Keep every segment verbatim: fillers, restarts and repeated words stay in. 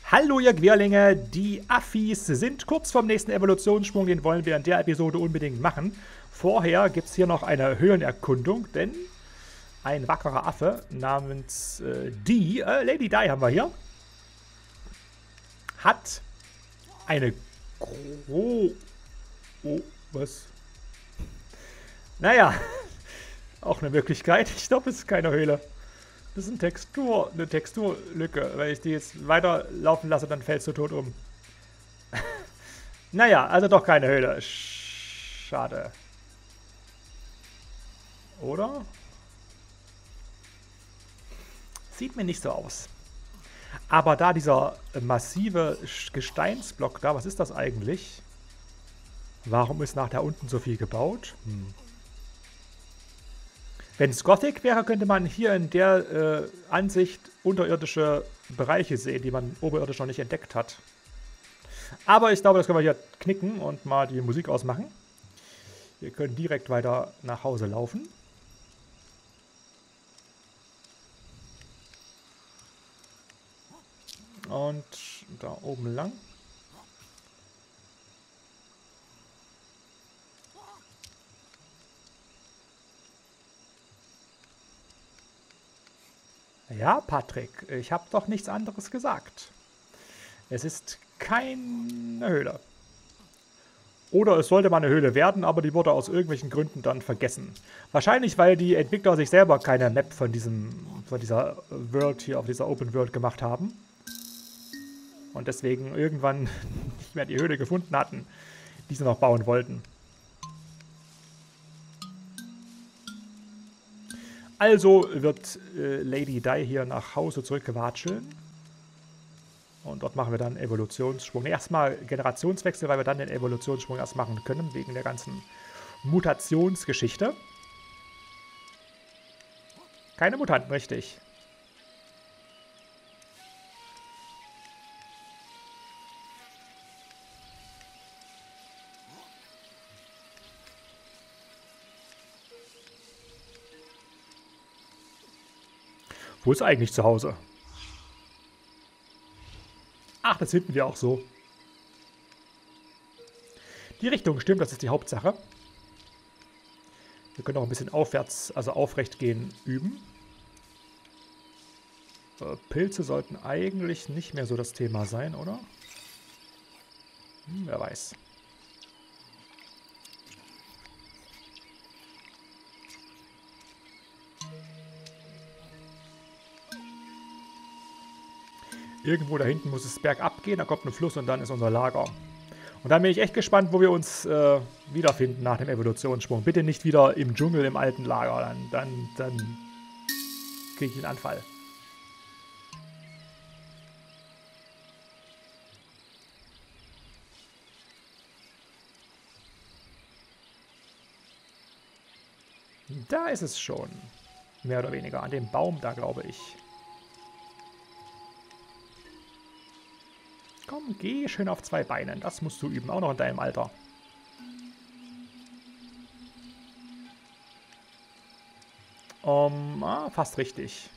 Hallo ihr Querlinge, die Affis sind kurz vorm nächsten Evolutionssprung, den wollen wir in der Episode unbedingt machen. Vorher gibt es hier noch eine Höhlenerkundung, denn ein wackerer Affe namens äh, Dee, äh, Lady Di haben wir hier, hat eine Gro... Oh, was? Naja, auch eine Möglichkeit. Ich glaube, es ist keine Höhle. Das ist eine Textur, eine Texturlücke. Wenn ich die jetzt weiterlaufen lasse, dann fällst du tot um. Naja, also doch keine Höhle. Schade. Oder? Sieht mir nicht so aus. Aber da dieser massive Gesteinsblock da, was ist das eigentlich? Warum ist nach da unten so viel gebaut? Hm. Wenn es Gothic wäre, könnte man hier in der äh, Ansicht unterirdische Bereiche sehen, die man oberirdisch noch nicht entdeckt hat. Aber ich glaube, das können wir hier knicken und mal die Musik ausmachen. Wir können direkt weiter nach Hause laufen. Und da oben lang. Ja, Patrick, ich habe doch nichts anderes gesagt. Es ist keine Höhle. Oder es sollte mal eine Höhle werden, aber die wurde aus irgendwelchen Gründen dann vergessen. Wahrscheinlich, weil die Entwickler sich selber keine Map von diesem, von dieser World hier, auf dieser Open World gemacht haben. Und deswegen irgendwann nicht mehr die Höhle gefunden hatten, die sie noch bauen wollten. Also wird äh, Lady Di hier nach Hause zurückgewatscheln. Und dort machen wir dann Evolutionssprung. Erstmal Generationswechsel, weil wir dann den Evolutionssprung erst machen können, wegen der ganzen Mutationsgeschichte. Keine Mutanten, richtig. Wo ist eigentlich zu Hause? Ach, das finden wir auch so. Die Richtung stimmt, das ist die Hauptsache. Wir können auch ein bisschen aufwärts, also aufrecht gehen, üben. Äh, Pilze sollten eigentlich nicht mehr so das Thema sein, oder? Hm, wer weiß. Irgendwo da hinten muss es bergab gehen, da kommt ein Fluss und dann ist unser Lager. Und dann bin ich echt gespannt, wo wir uns äh, wiederfinden nach dem Evolutionssprung. Bitte nicht wieder im Dschungel, im alten Lager, dann, dann, dann kriege ich einen Anfall. Da ist es schon. Mehr oder weniger. An dem Baum da, glaube ich. Komm, geh schön auf zwei Beinen. Das musst du üben, auch noch in deinem Alter. Um, ah, fast richtig.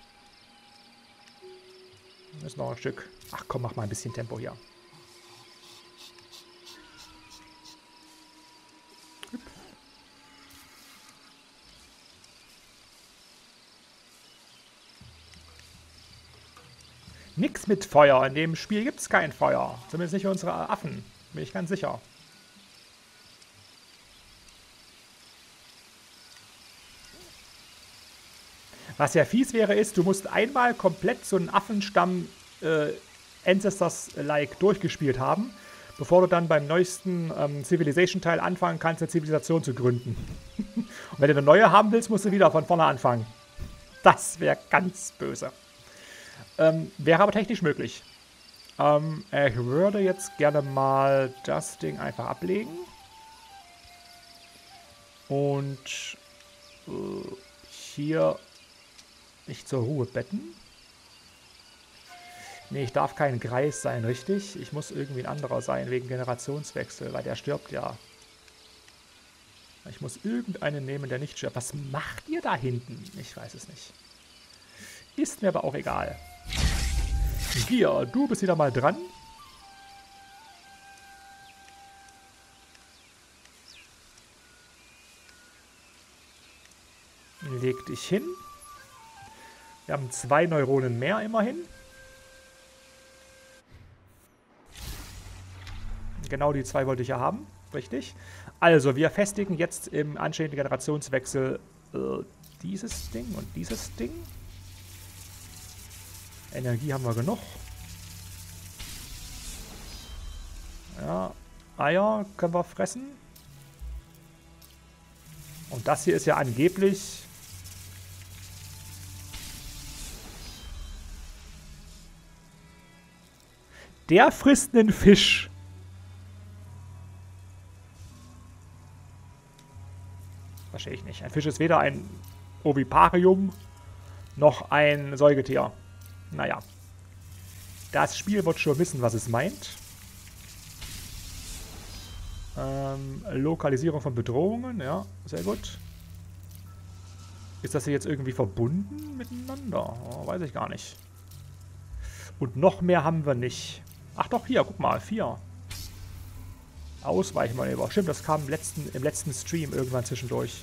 Das ist noch ein Stück. Ach komm, mach mal ein bisschen Tempo hier. Hüp. Nix mit Feuer. In dem Spiel gibt es kein Feuer. Zumindest nicht für unsere Affen. Bin ich ganz sicher. Was ja fies wäre, ist, du musst einmal komplett so einen Affenstamm äh, Ancestors-like durchgespielt haben, bevor du dann beim neuesten ähm, Civilization-Teil anfangen kannst, eine Zivilisation zu gründen. Und wenn du eine neue haben willst, musst du wieder von vorne anfangen. Das wäre ganz böse. Ähm, wäre aber technisch möglich. Ähm, ich würde jetzt gerne mal das Ding einfach ablegen. Und äh, hier nicht zur Ruhe betten. Nee, ich darf kein Greis sein, richtig? Ich muss irgendwie ein anderer sein, wegen Generationswechsel, weil der stirbt ja. Ich muss irgendeinen nehmen, der nicht stirbt. Was macht ihr da hinten? Ich weiß es nicht. Ist mir aber auch egal. Gier, du bist wieder mal dran. Leg dich hin. Wir haben zwei Neuronen mehr immerhin. Genau die zwei wollte ich ja haben. Richtig. Also, wir festigen jetzt im anstehenden Generationswechsel äh, dieses Ding und dieses Ding. Energie haben wir genug. Ja, Eier können wir fressen. Und das hier ist ja angeblich... Der frisst einen Fisch. Verstehe ich nicht. Ein Fisch ist weder ein Oviparium noch ein Säugetier. Naja. Das Spiel wird schon wissen, was es meint. Ähm, Lokalisierung von Bedrohungen, ja, sehr gut. Ist das hier jetzt irgendwie verbunden miteinander? Oh, weiß ich gar nicht. Und noch mehr haben wir nicht. Ach doch, hier, guck mal, vier. Ausweichmanöver. Stimmt, das kam im letzten, im letzten Stream irgendwann zwischendurch.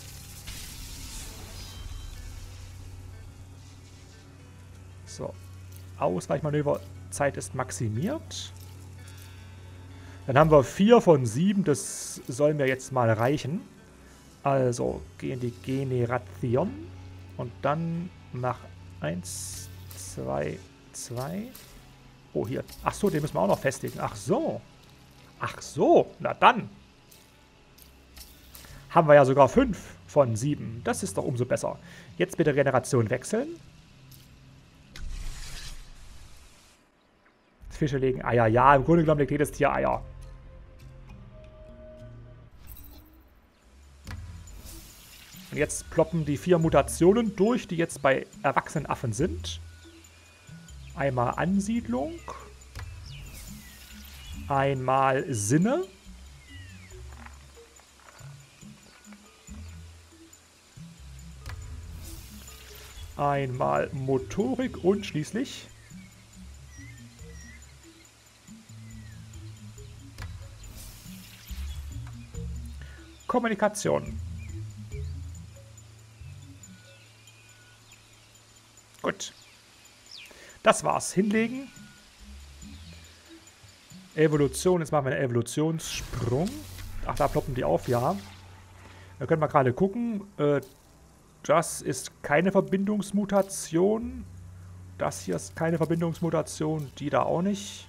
So. Ausweichmanöverzeit ist maximiert. Dann haben wir vier von sieben. Das soll mir jetzt mal reichen. Also, geh in die Generation. Und dann nach eins, zwei, zwei. Oh, hier. Ach so, den müssen wir auch noch festigen. Ach so. Ach so, na dann. Haben wir ja sogar fünf von sieben. Das ist doch umso besser. Jetzt bitte Generation wechseln. Fische legen Eier. Ja, im Grunde genommen legt jedes Tier Eier. Und jetzt ploppen die vier Mutationen durch, die jetzt bei erwachsenen Affen sind. Einmal Ansiedlung. Einmal Sinne. Einmal Motorik und schließlich Kommunikation. Gut. Das war's. Hinlegen. Evolution. Jetzt machen wir einen Evolutionssprung. Ach, da ploppen die auf, ja. Da können wir gerade gucken. Äh, das ist keine Verbindungsmutation. Das hier ist keine Verbindungsmutation. Die da auch nicht.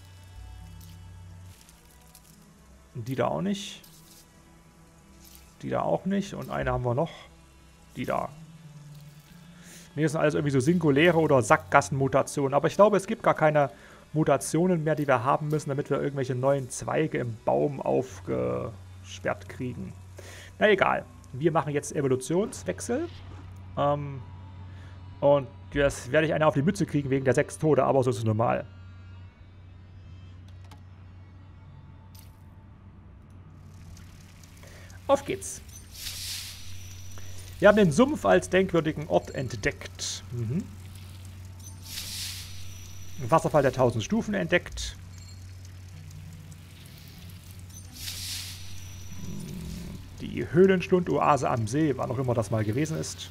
Die da auch nicht. Die da auch nicht. Und eine haben wir noch. Die da. Ne, das sind alles irgendwie so singuläre oder Sackgassenmutationen. Aber ich glaube, es gibt gar keine Mutationen mehr, die wir haben müssen, damit wir irgendwelche neuen Zweige im Baum aufgesperrt kriegen. Na egal. Wir machen jetzt Evolutionswechsel. Ähm, und jetzt werde ich eine auf die Mütze kriegen wegen der sechs Tode, aber so ist es normal. Auf geht's. Wir haben den Sumpf als denkwürdigen Ort entdeckt. Mhm. Wasserfall der tausend Stufen entdeckt. Die Höhlenschlund-Oase am See, wann auch immer das mal gewesen ist.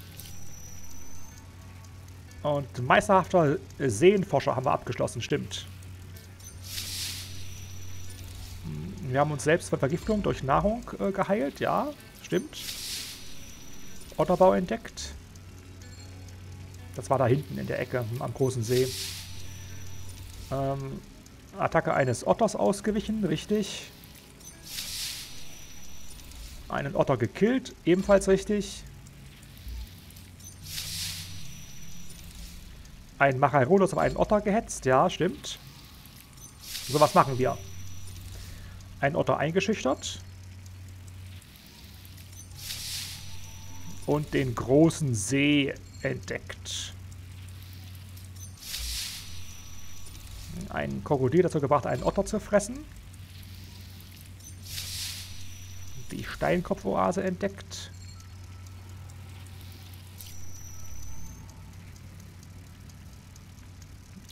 Und meisterhafter Seenforscher haben wir abgeschlossen, stimmt. Wir haben uns selbst von Vergiftung durch Nahrung äh, geheilt, ja, stimmt. Otterbau entdeckt. Das war da hinten in der Ecke am großen See. Ähm, Attacke eines Otters ausgewichen, richtig. Einen Otter gekillt, ebenfalls richtig. Ein Machaerolos auf einen Otter gehetzt, ja, stimmt. So, was machen wir? Ein Otter eingeschüchtert. Und den großen See entdeckt. Ein Krokodil dazu gebracht, einen Otter zu fressen. Die Steinkopfoase entdeckt.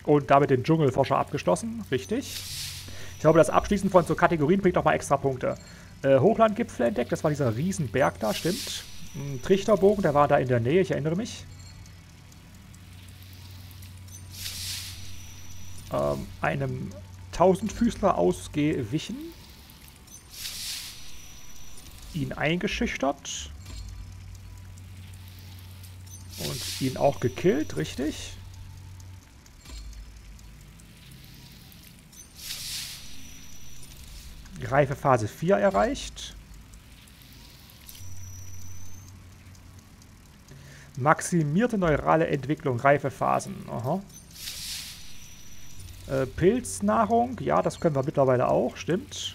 Und damit den Dschungelforscher abgeschlossen. Richtig. Ich glaube, das Abschließen von so Kategorien bringt auch mal extra Punkte. Äh, Hochlandgipfel entdeckt. Das war dieser Riesenberg da, stimmt. Ein Trichterbogen, der war da in der Nähe. Ich erinnere mich. Ähm, einem Tausendfüßler ausgewichen. Ihn eingeschüchtert. Und ihn auch gekillt, richtig. Reife Phase vier erreicht. Maximierte neurale Entwicklung, Reifephasen. Aha. Äh, Pilznahrung, ja, das können wir mittlerweile auch, stimmt.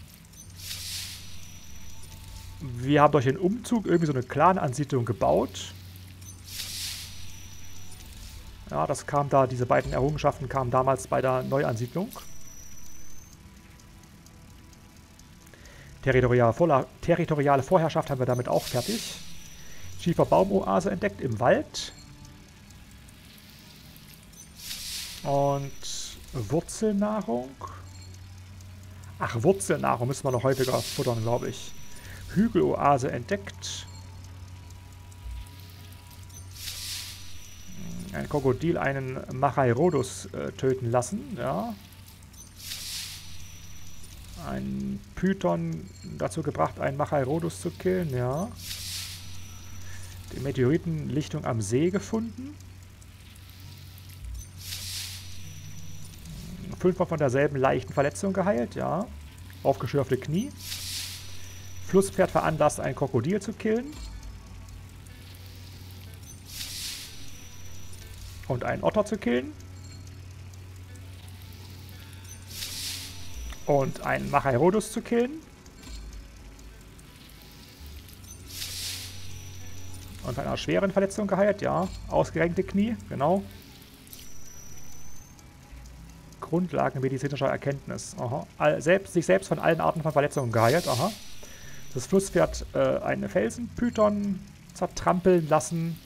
Wir haben durch den Umzug irgendwie so eine Clan-Ansiedlung gebaut. Ja, das kam da, diese beiden Errungenschaften kamen damals bei der Neuansiedlung. Territoriale, Vorla territoriale Vorherrschaft haben wir damit auch fertig. Schieferbaumoase entdeckt im Wald. Und Wurzelnahrung. Ach, Wurzelnahrung müssen wir noch häufiger futtern, glaube ich. Hügeloase entdeckt. Ein Krokodil einen Machairodus äh, töten lassen, ja. Ein Python dazu gebracht, einen Machairodus zu killen, ja. Die Meteoritenlichtung am See gefunden. Fünfmal von derselben leichten Verletzung geheilt, ja. Aufgeschürfte Knie. Flusspferd veranlasst, ein Krokodil zu killen. Und einen Otter zu killen. Und einen Machairodus zu killen. Und bei einer schweren Verletzung geheilt, ja. Ausgerenkte Knie, genau. Grundlagen medizinischer Erkenntnis. Aha. All, selbst, sich selbst von allen Arten von Verletzungen geheilt, aha. Das Flusspferd äh, einen Felsenpython zertrampeln lassen.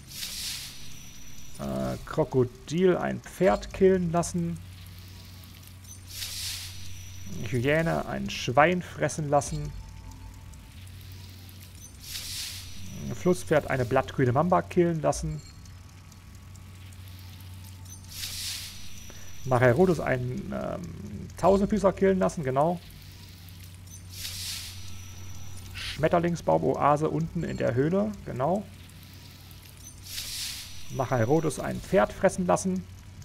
Äh, Krokodil ein Pferd killen lassen. Hyäne ein Schwein fressen lassen. Flusspferd eine blattgrüne Mamba killen lassen. Machairodus einen ähm, Tausendfüßer killen lassen, genau. Schmetterlingsbaum-Oase unten in der Höhle, genau. Machairodus ein Pferd fressen lassen.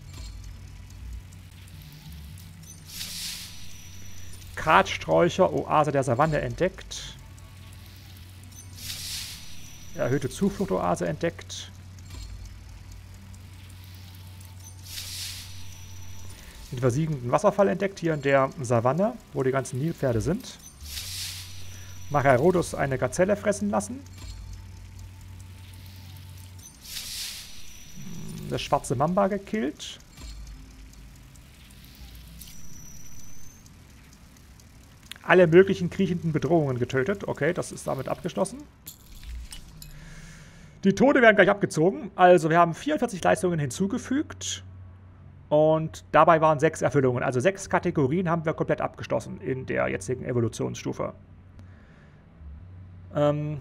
Kratsträucher, Oase der Savanne entdeckt. Erhöhte Zuflucht-Oase entdeckt. Den versiegenden Wasserfall entdeckt, hier in der Savanne, wo die ganzen Nilpferde sind. Machairodus eine Gazelle fressen lassen. Das schwarze Mamba gekillt. Alle möglichen kriechenden Bedrohungen getötet. Okay, das ist damit abgeschlossen. Die Tode werden gleich abgezogen. Also wir haben vierundvierzig Leistungen hinzugefügt. Und dabei waren sechs Erfüllungen. Also sechs Kategorien haben wir komplett abgeschlossen in der jetzigen Evolutionsstufe. Ähm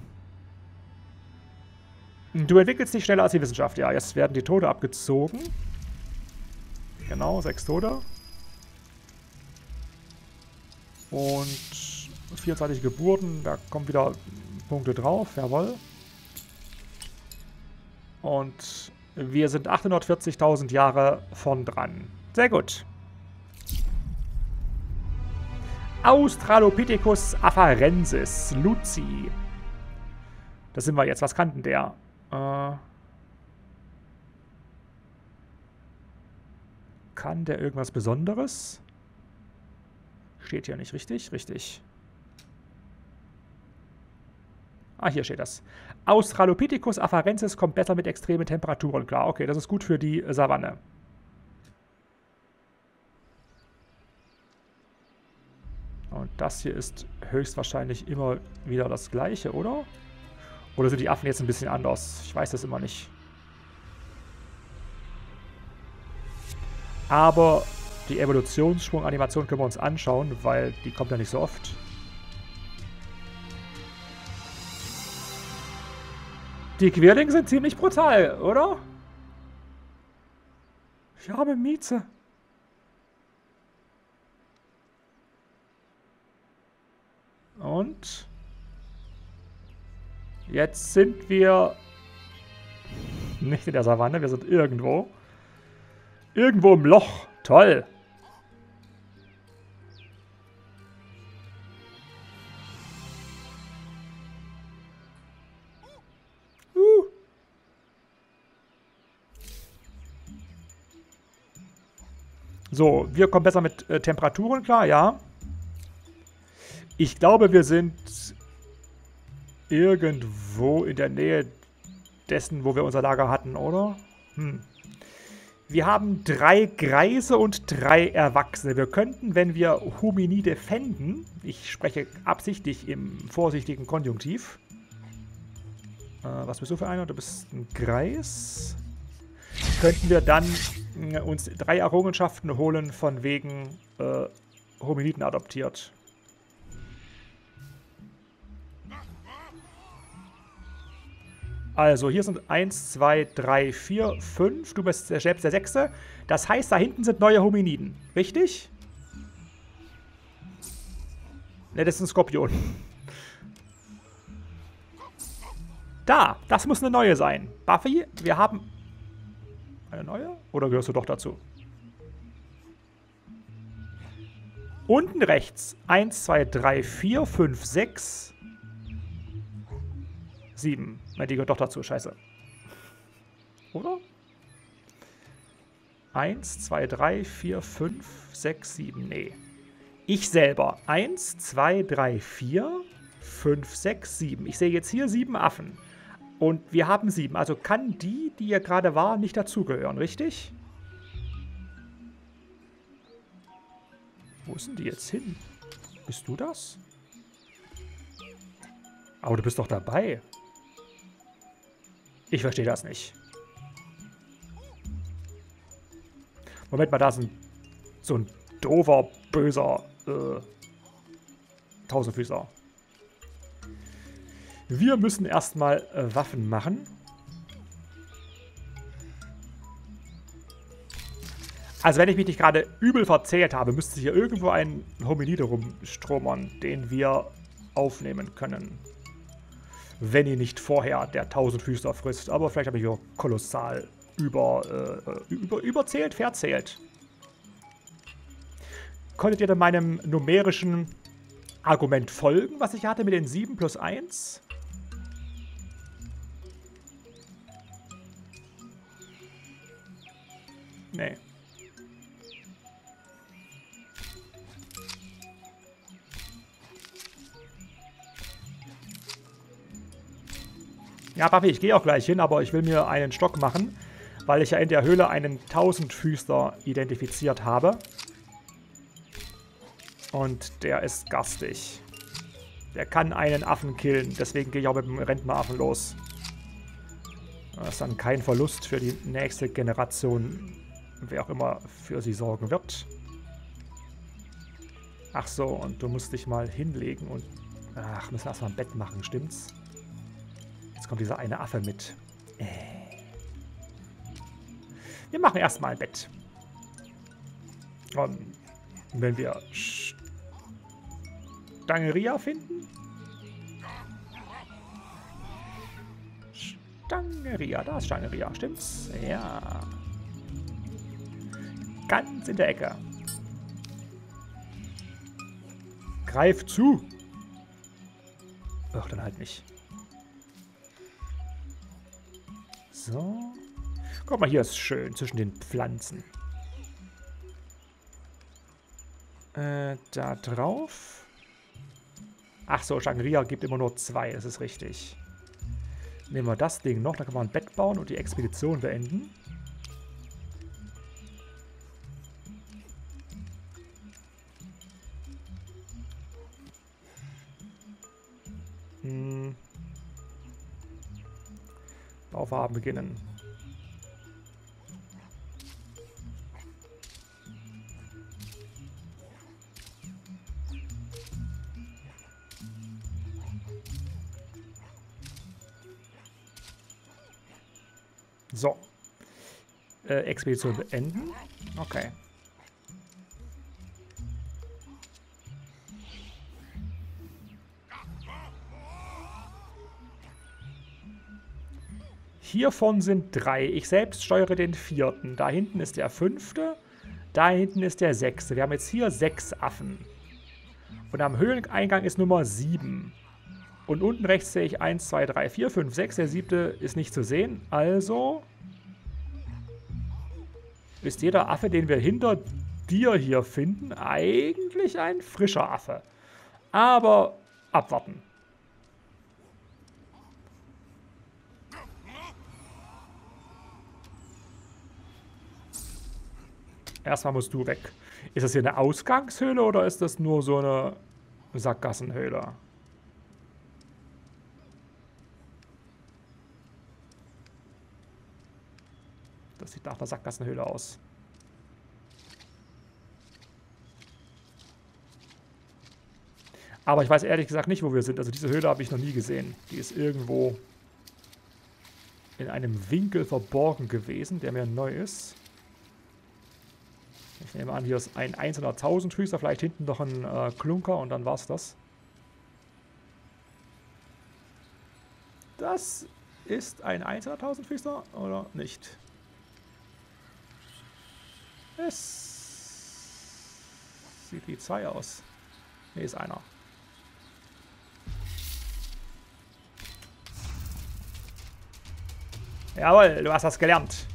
du entwickelst dich schneller als die Wissenschaft. Ja, jetzt werden die Tode abgezogen. Genau, sechs Tode. Und vierundzwanzig Geburten, da kommen wieder Punkte drauf, jawohl. Und wir sind achthundertvierzigtausend Jahre von dran. Sehr gut. Australopithecus afarensis, Luzi. Da sind wir jetzt. Was kann denn der? Äh, kann der irgendwas Besonderes? Steht hier nicht richtig? Richtig. Ah, hier steht das. Australopithecus afarensis kommt besser mit extremen Temperaturen klar. Okay, das ist gut für die Savanne. Und das hier ist höchstwahrscheinlich immer wieder das gleiche, oder? Oder sind die Affen jetzt ein bisschen anders? Ich weiß das immer nicht. Aber die Evolutionssprung-Animation können wir uns anschauen, weil die kommt ja nicht so oft. Die Querlinge sind ziemlich brutal, oder? Ich habe Mieze. Und jetzt sind wir nicht in der Savanne, wir sind irgendwo. Irgendwo im Loch. Toll. Uh. So, wir kommen besser mit äh, Temperaturen klar, ja. Ich glaube, wir sind irgendwo in der Nähe dessen, wo wir unser Lager hatten, oder? Hm. Wir haben drei Greise und drei Erwachsene. Wir könnten, wenn wir Hominide fänden, ich spreche absichtlich im vorsichtigen Konjunktiv. Äh, was bist du für einer? Du bist ein Greis. Könnten wir dann äh, uns drei Errungenschaften holen, von wegen äh, Hominiden adoptiert. Also, hier sind eins, zwei, drei, vier, fünf. Du bist selbst der Sechste. Das heißt, da hinten sind neue Hominiden. Richtig? Ne, das ist ein Skorpion. Da, das muss eine neue sein. Buffy, wir haben... Eine neue? Oder gehörst du doch dazu? Unten rechts. eins, zwei, drei, vier, fünf, sechs... sieben. Nein, die gehört doch dazu. Scheiße. Oder? eins, zwei, drei, vier, fünf, sechs, sieben. Nee. Ich selber. eins, zwei, drei, vier, fünf, sechs, sieben. Ich sehe jetzt hier sieben Affen. Und wir haben sieben. Also kann die, die hier gerade war, nicht dazugehören, richtig? Wo sind die jetzt hin? Bist du das? Aber du bist doch dabei. Ich verstehe das nicht. Moment mal, da ist ein, so ein doofer, böser äh, Tausendfüßer. Wir müssen erstmal äh, Waffen machen. Also wenn ich mich nicht gerade übel verzählt habe, müsste hier irgendwo ein Hominide rumstromern, den wir aufnehmen können. Wenn ihn nicht vorher der Tausendfüßler frisst. Aber vielleicht habe ich hier kolossal über, äh, über, überzählt, verzählt. Konntet ihr denn meinem numerischen Argument folgen, was ich hatte mit den sieben plus eins? Nee. Ja, Buffy, ich gehe auch gleich hin, aber ich will mir einen Stock machen, weil ich ja in der Höhle einen Tausendfüßler identifiziert habe. Und der ist garstig. Der kann einen Affen killen, deswegen gehe ich auch mit dem Rentneraffen los. Das ist dann kein Verlust für die nächste Generation, wer auch immer für sie sorgen wird. Ach so, und du musst dich mal hinlegen und... Ach, müssen wir erstmal ein Bett machen, stimmt's? Jetzt kommt dieser eine Affe mit. Äh. Wir machen erstmal ein Bett. Und wenn wir Stangeria finden. Stangeria, da ist Stangeria, stimmt's? Ja. Ganz in der Ecke. Greif zu. Ach, dann halt nicht. So. Guck mal, hier ist schön zwischen den Pflanzen. Äh, da drauf. Ach so, Shangri-La gibt immer nur zwei, das ist richtig. Nehmen wir das Ding noch, dann können wir ein Bett bauen und die Expedition beenden. Hm. Bauvorhaben beginnen. So. Äh, Expedition beenden. Okay. Hiervon sind drei. Ich selbst steuere den vierten. Da hinten ist der fünfte. Da hinten ist der sechste. Wir haben jetzt hier sechs Affen. Und am Höhleneingang ist Nummer sieben. Und unten rechts sehe ich eins, zwei, drei, vier, fünf, sechs. Der siebte ist nicht zu sehen. Also ist jeder Affe, den wir hinter dir hier finden, eigentlich ein frischer Affe. Aber abwarten. Erstmal musst du weg. Ist das hier eine Ausgangshöhle oder ist das nur so eine Sackgassenhöhle? Das sieht nach einer Sackgassenhöhle aus. Aber ich weiß ehrlich gesagt nicht, wo wir sind. Also diese Höhle habe ich noch nie gesehen. Die ist irgendwo in einem Winkel verborgen gewesen, der mir neu ist. Ich nehme an, hier ist ein einzelner Tausendfüßer, vielleicht hinten noch ein äh, Klunker und dann war's das. Das ist ein einzelner Tausendfüßer oder nicht? Es sieht wie zwei aus. Ne, ist einer. Jawohl, du hast das gelernt.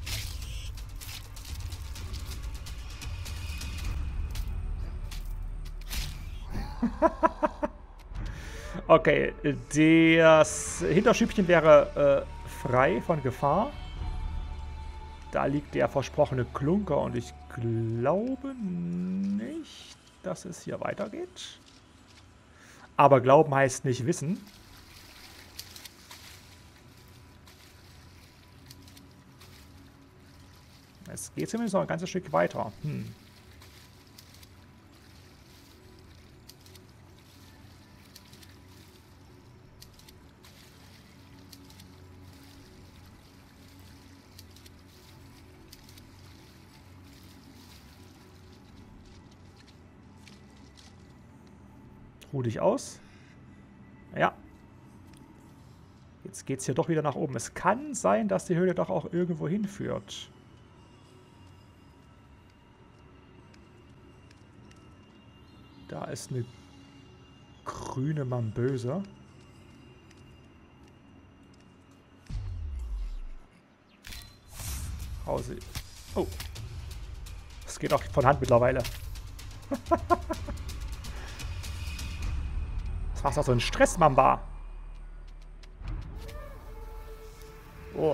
Okay, das Hinterstübchen wäre äh, frei von Gefahr. Da liegt der versprochene Klunker und ich glaube nicht, dass es hier weitergeht. Aber glauben heißt nicht wissen. Es geht zumindest noch ein ganzes Stück weiter. Hm. Ruh dich aus. Ja. Jetzt geht es hier doch wieder nach oben. Es kann sein, dass die Höhle doch auch irgendwo hinführt. Da ist eine grüne Mamböse. Hause. Oh. Das geht auch von Hand mittlerweile. Das war doch so ein Stressmamba. Oh.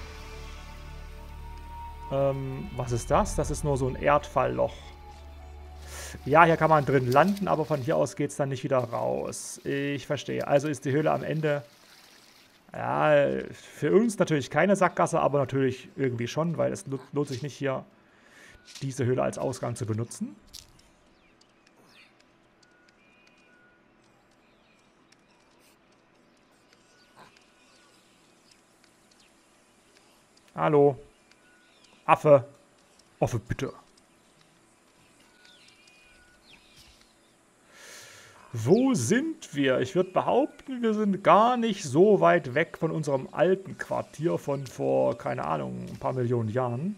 Ähm, was ist das? Das ist nur so ein Erdfallloch. Ja, hier kann man drin landen, aber von hier aus geht es dann nicht wieder raus. Ich verstehe. Also ist die Höhle am Ende, ja, für uns natürlich keine Sackgasse, aber natürlich irgendwie schon, weil es lohnt sich nicht hier, diese Höhle als Ausgang zu benutzen. Hallo. Affe. Affe, bitte. Wo sind wir? Ich würde behaupten, wir sind gar nicht so weit weg von unserem alten Quartier von vor, keine Ahnung, ein paar Millionen Jahren.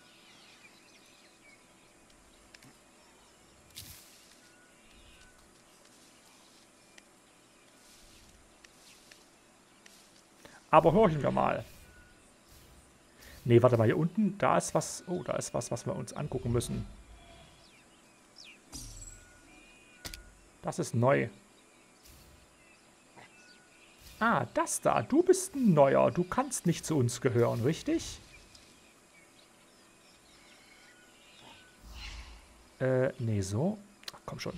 Aber horchen wir mal. Nee, warte mal, hier unten, da ist was, oh, da ist was, was wir uns angucken müssen. Das ist neu. Ah, das da. Du bist ein Neuer. Du kannst nicht zu uns gehören, richtig? Äh, nee, so. Ach, komm schon.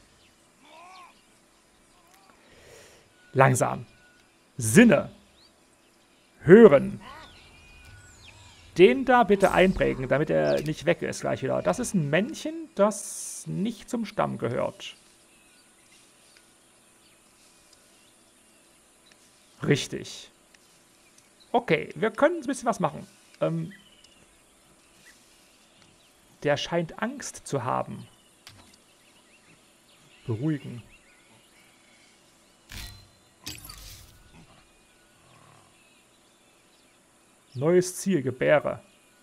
Langsam. Sinne. Hören. Den da bitte einprägen, damit er nicht weg ist gleich wieder. Das ist ein Männchen, das nicht zum Stamm gehört. Richtig. Okay, wir können ein bisschen was machen. ähm, der scheint Angst zu haben. Beruhigen. Neues Ziel, Gebäre.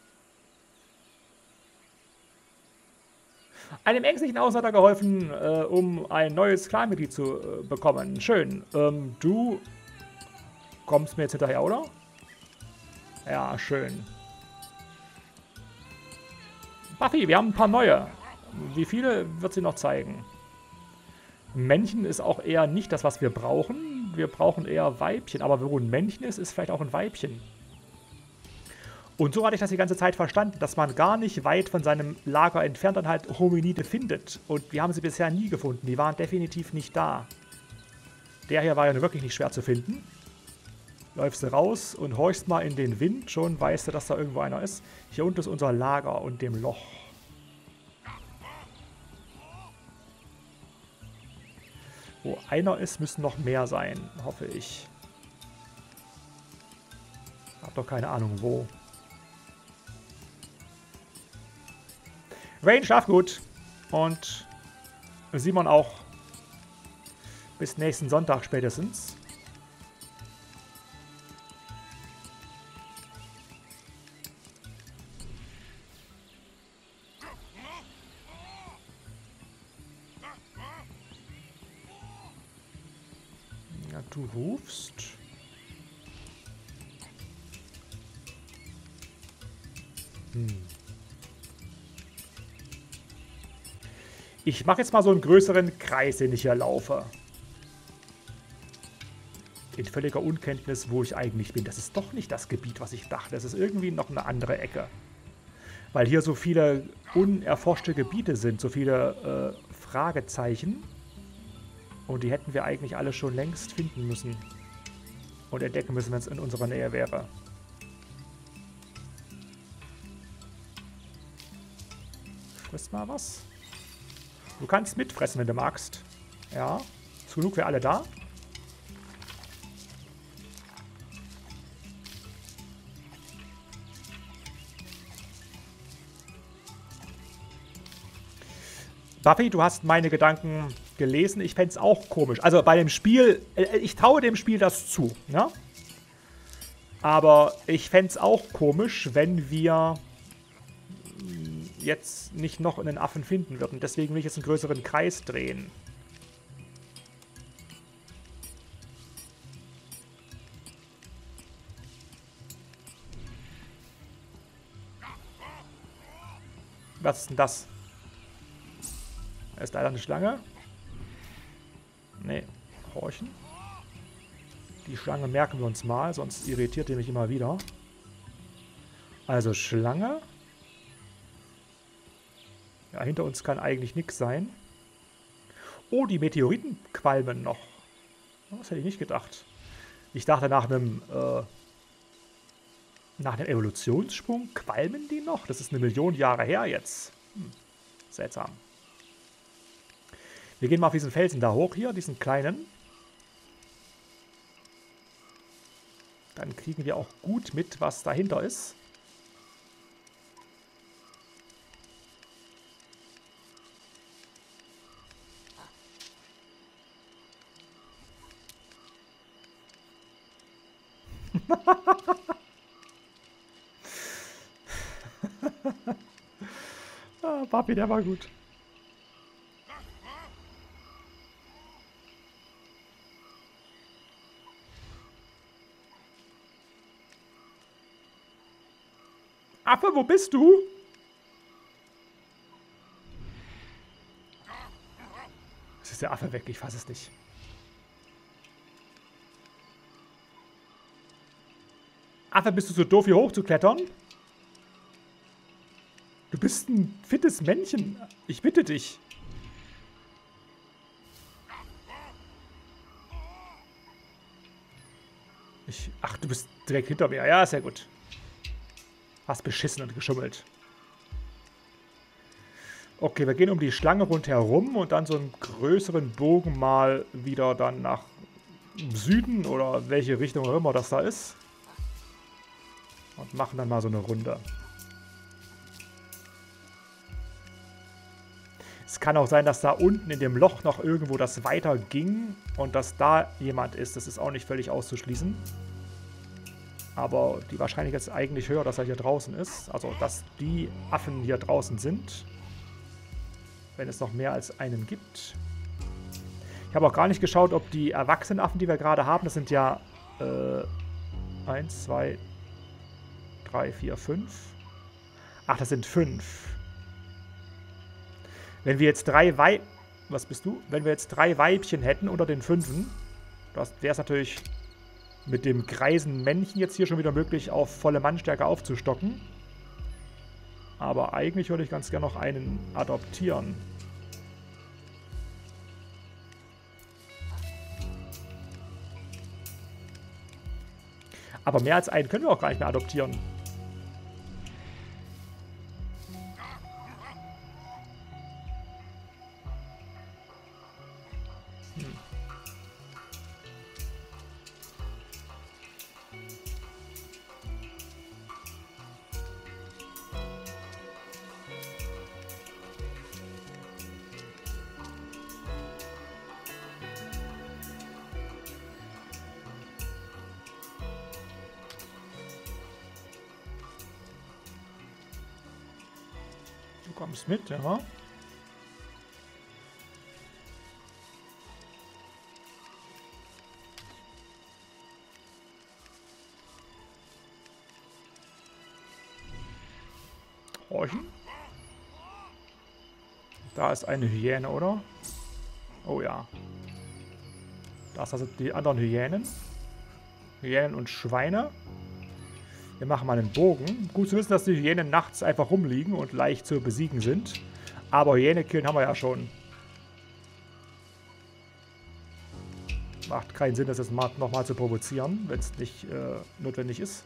Einem ängstlichen Außenseiter geholfen, äh, um ein neues Clanmitglied zu äh, bekommen. Schön. Ähm, du kommst mir jetzt hinterher, oder? Ja, schön. Buffy, wir haben ein paar neue. Wie viele wird sie noch zeigen? Männchen ist auch eher nicht das, was wir brauchen. Wir brauchen eher Weibchen. Aber wo ein Männchen ist, ist vielleicht auch ein Weibchen. Und so hatte ich das die ganze Zeit verstanden, dass man gar nicht weit von seinem Lager entfernt dann halt Hominide findet. Und wir haben sie bisher nie gefunden. Die waren definitiv nicht da. Der hier war ja wirklich nicht schwer zu finden. Läufst du raus und horchst mal in den Wind, schon weißt du, dass da irgendwo einer ist. Hier unten ist unser Lager und dem Loch. Wo einer ist, müssen noch mehr sein, hoffe ich. Hab doch keine Ahnung wo. Rain, schlaf gut. Und Simon auch. Bis nächsten Sonntag spätestens. Ja, du rufst. Hm. Ich mache jetzt mal so einen größeren Kreis, den ich hier laufe. In völliger Unkenntnis, wo ich eigentlich bin. Das ist doch nicht das Gebiet, was ich dachte. Das ist irgendwie noch eine andere Ecke. Weil hier so viele unerforschte Gebiete sind, so viele äh, Fragezeichen. Und die hätten wir eigentlich alle schon längst finden müssen. Und entdecken müssen, wenn es in unserer Nähe wäre. Frisst mal was. Du kannst mitfressen, wenn du magst. Ja, ist genug für alle da. Buffy, du hast meine Gedanken gelesen. Ich fände es auch komisch. Also bei dem Spiel, äh, ich traue dem Spiel das zu. Ja? Aber ich fände es auch komisch, wenn wir jetzt nicht noch einen Affen finden würden. Deswegen will ich jetzt einen größeren Kreis drehen. Was ist denn das? Ist leider eine Schlange. Nee, horchen. Die Schlange merken wir uns mal, sonst irritiert die mich immer wieder. Also Schlange. Ja, hinter uns kann eigentlich nichts sein. Oh, die Meteoriten qualmen noch. Das hätte ich nicht gedacht. Ich dachte, nach einem, äh, nach einem Evolutionssprung qualmen die noch. Das ist eine Million Jahre her jetzt. Hm. Seltsam. Wir gehen mal auf diesen Felsen da hoch hier, diesen kleinen. Dann kriegen wir auch gut mit, was dahinter ist. Ah, Papi, der war gut. Affe, wo bist du? Es ist der Affe weg, ich fasse es nicht. Affe, bist du so doof, hier hochzuklettern? Du bist ein fittes Männchen. Ich bitte dich. Ich, ach, du bist direkt hinter mir. Ja, sehr gut. Hast beschissen und geschummelt. Okay, wir gehen um die Schlange rundherum und dann so einen größeren Bogen mal wieder dann nach Süden oder welche Richtung auch immer das da ist. Und machen dann mal so eine Runde. Es kann auch sein, dass da unten in dem Loch noch irgendwo das weiter ging und dass da jemand ist. Das ist auch nicht völlig auszuschließen. Aber die Wahrscheinlichkeit ist eigentlich höher, dass er hier draußen ist. Also, dass die Affen hier draußen sind. Wenn es noch mehr als einen gibt. Ich habe auch gar nicht geschaut, ob die Erwachsenenaffen, die wir gerade haben, das sind ja äh, eins, zwei, drei, vier, fünf. Ach, das sind fünf. Wenn wir jetzt drei Weib... Was bist du? Wenn wir jetzt drei Weibchen hätten unter den Fünfen, das wäre es natürlich mit dem greisen Männchen jetzt hier schon wieder möglich, auf volle Mannstärke aufzustocken. Aber eigentlich würde ich ganz gerne noch einen adoptieren. Aber mehr als einen können wir auch gar nicht mehr adoptieren. Hm. Du kommst mit, ja. Horchen. Da ist eine Hyäne, oder? Oh ja. Das sind die anderen Hyänen. Hyänen und Schweine. Wir machen mal einen Bogen. Gut zu wissen, dass die Hyänen nachts einfach rumliegen und leicht zu besiegen sind. Aber Hyäne killen haben wir ja schon. Macht keinen Sinn, das jetzt nochmal zu provozieren, wenn es nicht äh, notwendig ist.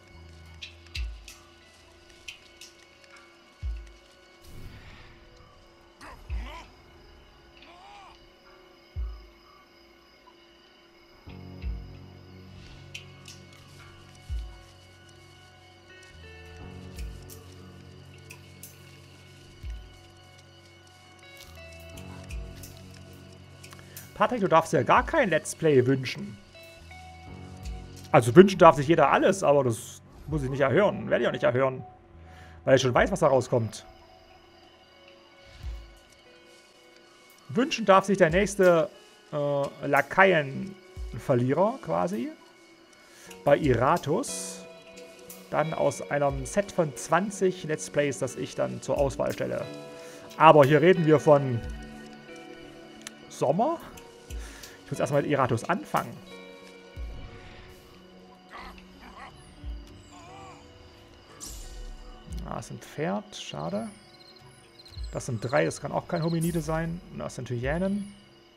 Patrick, du darfst ja gar kein Let's Play wünschen. Also wünschen darf sich jeder alles, aber das muss ich nicht erhören. Werde ich auch nicht erhören. Weil ich schon weiß, was da rauskommt. Wünschen darf sich der nächste äh, Lakaien-Verlierer quasi. Bei Iratus. Dann aus einem Set von zwanzig Let's Plays, das ich dann zur Auswahl stelle. Aber hier reden wir von Sommer. Ich muss erstmal mit Iratus anfangen. Ah, das ist ein Pferd. Schade. Das sind drei. Das kann auch kein Hominide sein. Das sind Hyänen.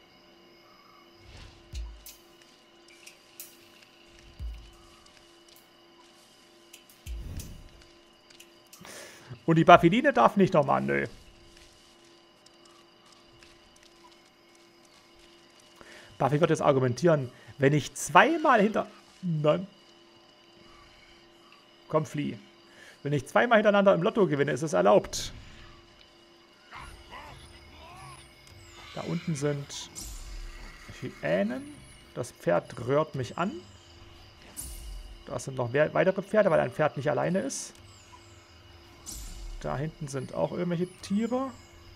Und die Baphiline darf nicht nochmal. Nö. Buffy wird jetzt argumentieren, wenn ich zweimal hinter... Nein. Komm, flieh. Wenn ich zweimal hintereinander im Lotto gewinne, ist es erlaubt. Da unten sind Hyänen. Das Pferd rührt mich an. Da sind noch weitere Pferde, weil ein Pferd nicht alleine ist. Da hinten sind auch irgendwelche Tiere.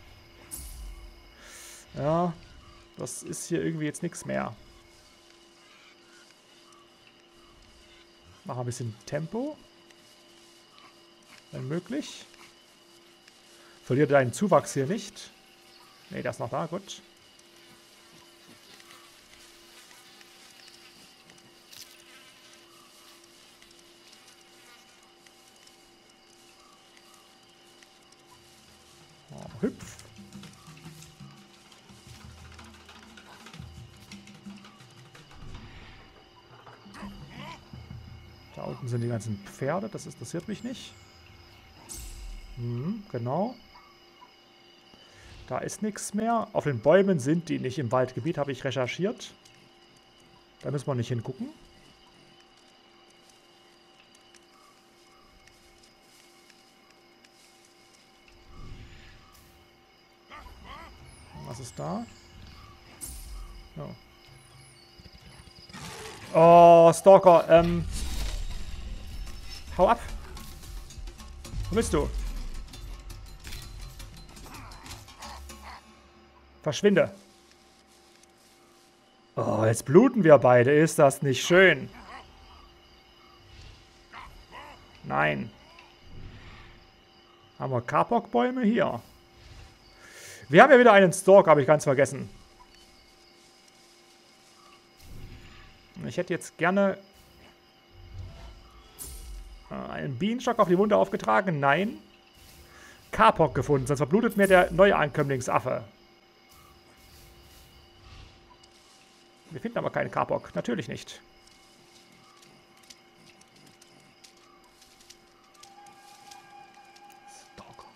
Ja... Das ist hier irgendwie jetzt nichts mehr. Mach ein bisschen Tempo. Wenn möglich. Verliere deinen Zuwachs hier nicht. Ne, der ist noch da, gut. Oh, hüpf. Da unten sind die ganzen Pferde, das interessiert mich nicht. Hm, genau. Da ist nichts mehr. Auf den Bäumen sind die nicht im Waldgebiet, habe ich recherchiert. Da müssen wir nicht hingucken. Was ist da? Oh, oh Stalker. Ähm. Hau ab. Wo bist du? Verschwinde. Oh, jetzt bluten wir beide. Ist das nicht schön? Nein. Haben wir Kapok-Bäume hier? Wir haben ja wieder einen Stalk, habe ich ganz vergessen. Ich hätte jetzt gerne einen Bienenstock auf die Wunde aufgetragen. Nein. Kapok gefunden, sonst verblutet mir der neue Ankömmlingsaffe. Wir finden aber keinen Kapok. Natürlich nicht. Stalker.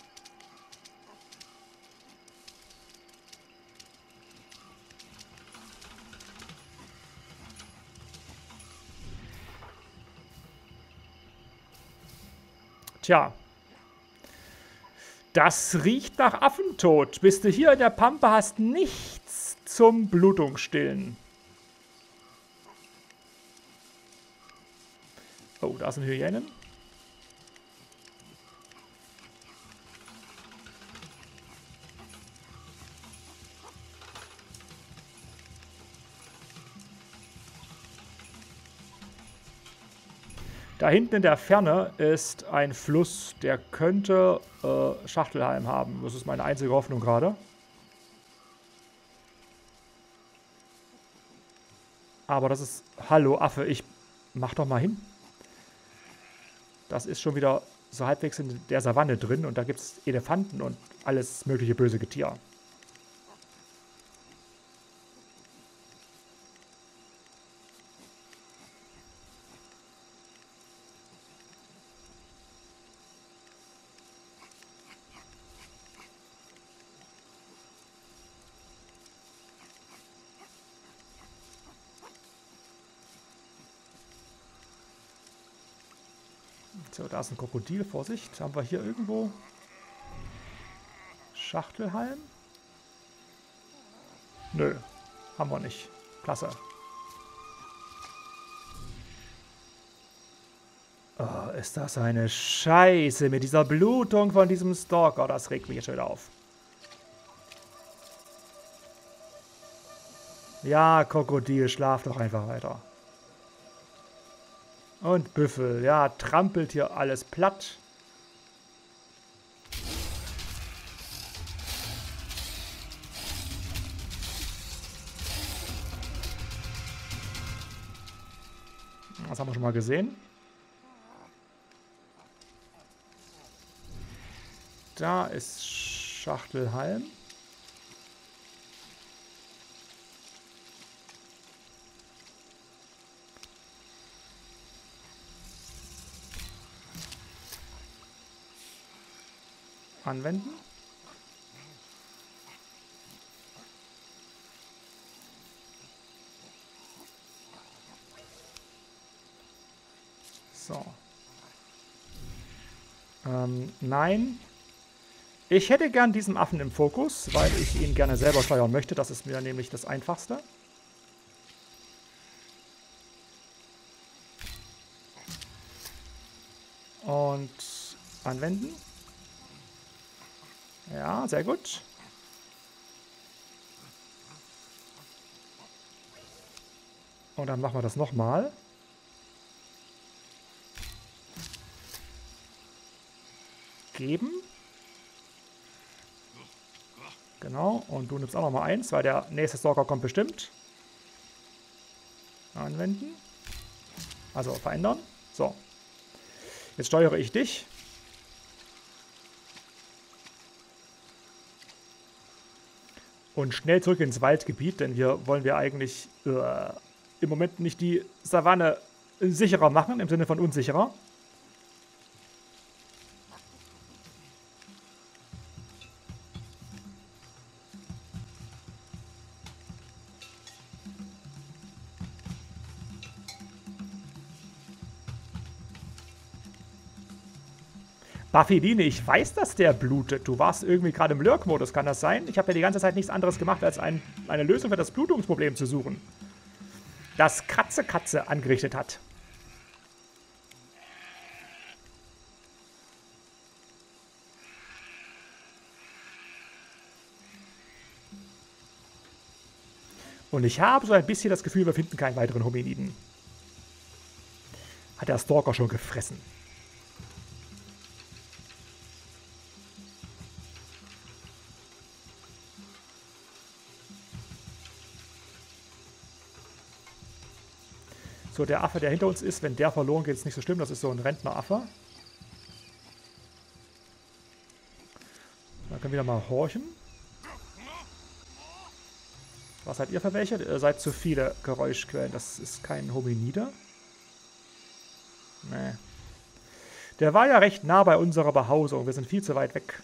Tja. Das riecht nach Affentod. Bist du hier in der Pampa, hast nichts zum Blutungsstillen. Oh, da sind Hyänen. Da hinten in der Ferne ist ein Fluss, der könnte äh, Schachtelhalm haben. Das ist meine einzige Hoffnung gerade. Aber das ist... Hallo, Affe, ich... Mach doch mal hin. Das ist schon wieder so halbwegs in der Savanne drin und da gibt es Elefanten und alles mögliche böse Getier. So, da ist ein Krokodil. Vorsicht. Haben wir hier irgendwo Schachtelhalm? Nö, haben wir nicht. Klasse. Oh, ist das eine Scheiße mit dieser Blutung von diesem Stalker. Das regt mich jetzt schon wieder auf. Ja, Krokodil, schlaf doch einfach weiter. Und Büffel, ja, trampelt hier alles platt. Das haben wir schon mal gesehen. Da ist Schachtelhalm. Anwenden. So. Ähm, nein. Ich hätte gern diesen Affen im Fokus, weil ich ihn gerne selber steuern möchte. Das ist mir nämlich das Einfachste. Und anwenden. Ja, sehr gut. Und dann machen wir das nochmal. Geben. Genau. Und du nimmst auch nochmal eins, weil der nächste Stalker kommt bestimmt. Anwenden. Also verändern. So. Jetzt steuere ich dich. Und schnell zurück ins Waldgebiet, denn hier wollen wir eigentlich äh, im Moment nicht die Savanne sicherer machen, im Sinne von unsicherer. Baffeline, ich weiß, dass der blutet. Du warst irgendwie gerade im Lurk-Modus, kann das sein? Ich habe ja die ganze Zeit nichts anderes gemacht, als ein, eine Lösung für das Blutungsproblem zu suchen. Das Katze Katze angerichtet hat. Und ich habe so ein bisschen das Gefühl, wir finden keinen weiteren Hominiden. Hat der Stalker schon gefressen. So, der Affe, der hinter uns ist, wenn der verloren geht, ist nicht so schlimm. Das ist so ein Rentneraffe. Dann können wir wieder mal horchen. Was seid ihr für welche? Ihr seid zu viele Geräuschquellen. Das ist kein Hominide. Nee. Der war ja recht nah bei unserer Behausung. Wir sind viel zu weit weg.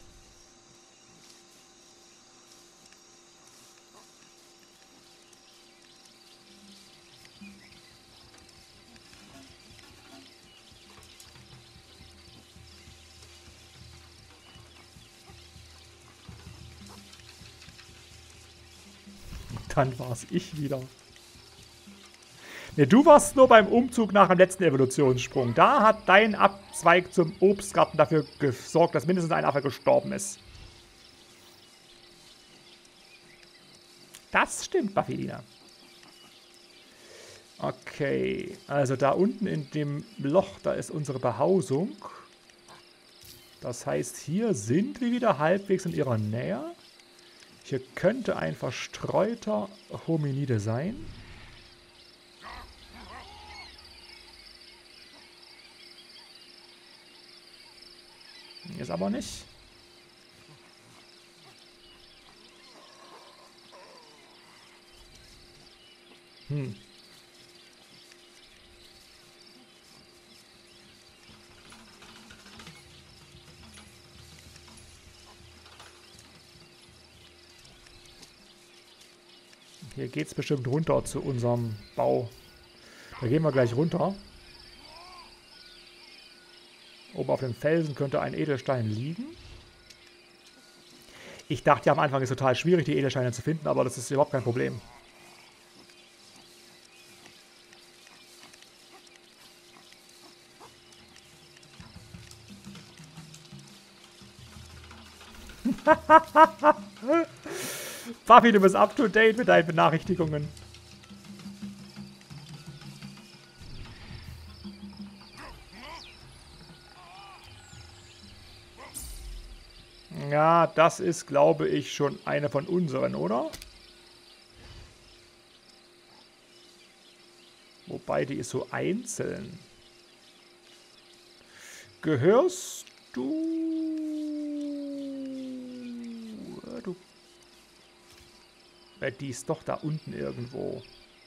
Dann war es ich wieder. Ne, du warst nur beim Umzug nach dem letzten Evolutionssprung. Da hat dein Abzweig zum Obstgarten dafür gesorgt, dass mindestens ein Affe gestorben ist. Das stimmt, Baffelina. Okay, also da unten in dem Loch, da ist unsere Behausung. Das heißt, hier sind wir wieder halbwegs in ihrer Nähe. Hier könnte ein verstreuter Hominide sein. Ist aber nicht. Hm. Hier geht es bestimmt runter zu unserem Bau. Da gehen wir gleich runter. Oben auf dem Felsen könnte ein Edelstein liegen. Ich dachte ja am Anfang, ist total schwierig, die Edelsteine zu finden, aber das ist überhaupt kein Problem. Buffy, du bist up to date mit deinen Benachrichtigungen. Ja, das ist, glaube ich, schon eine von unseren, oder? Wobei, die ist so einzeln. Gehörst du... Du... Äh, die ist doch da unten irgendwo.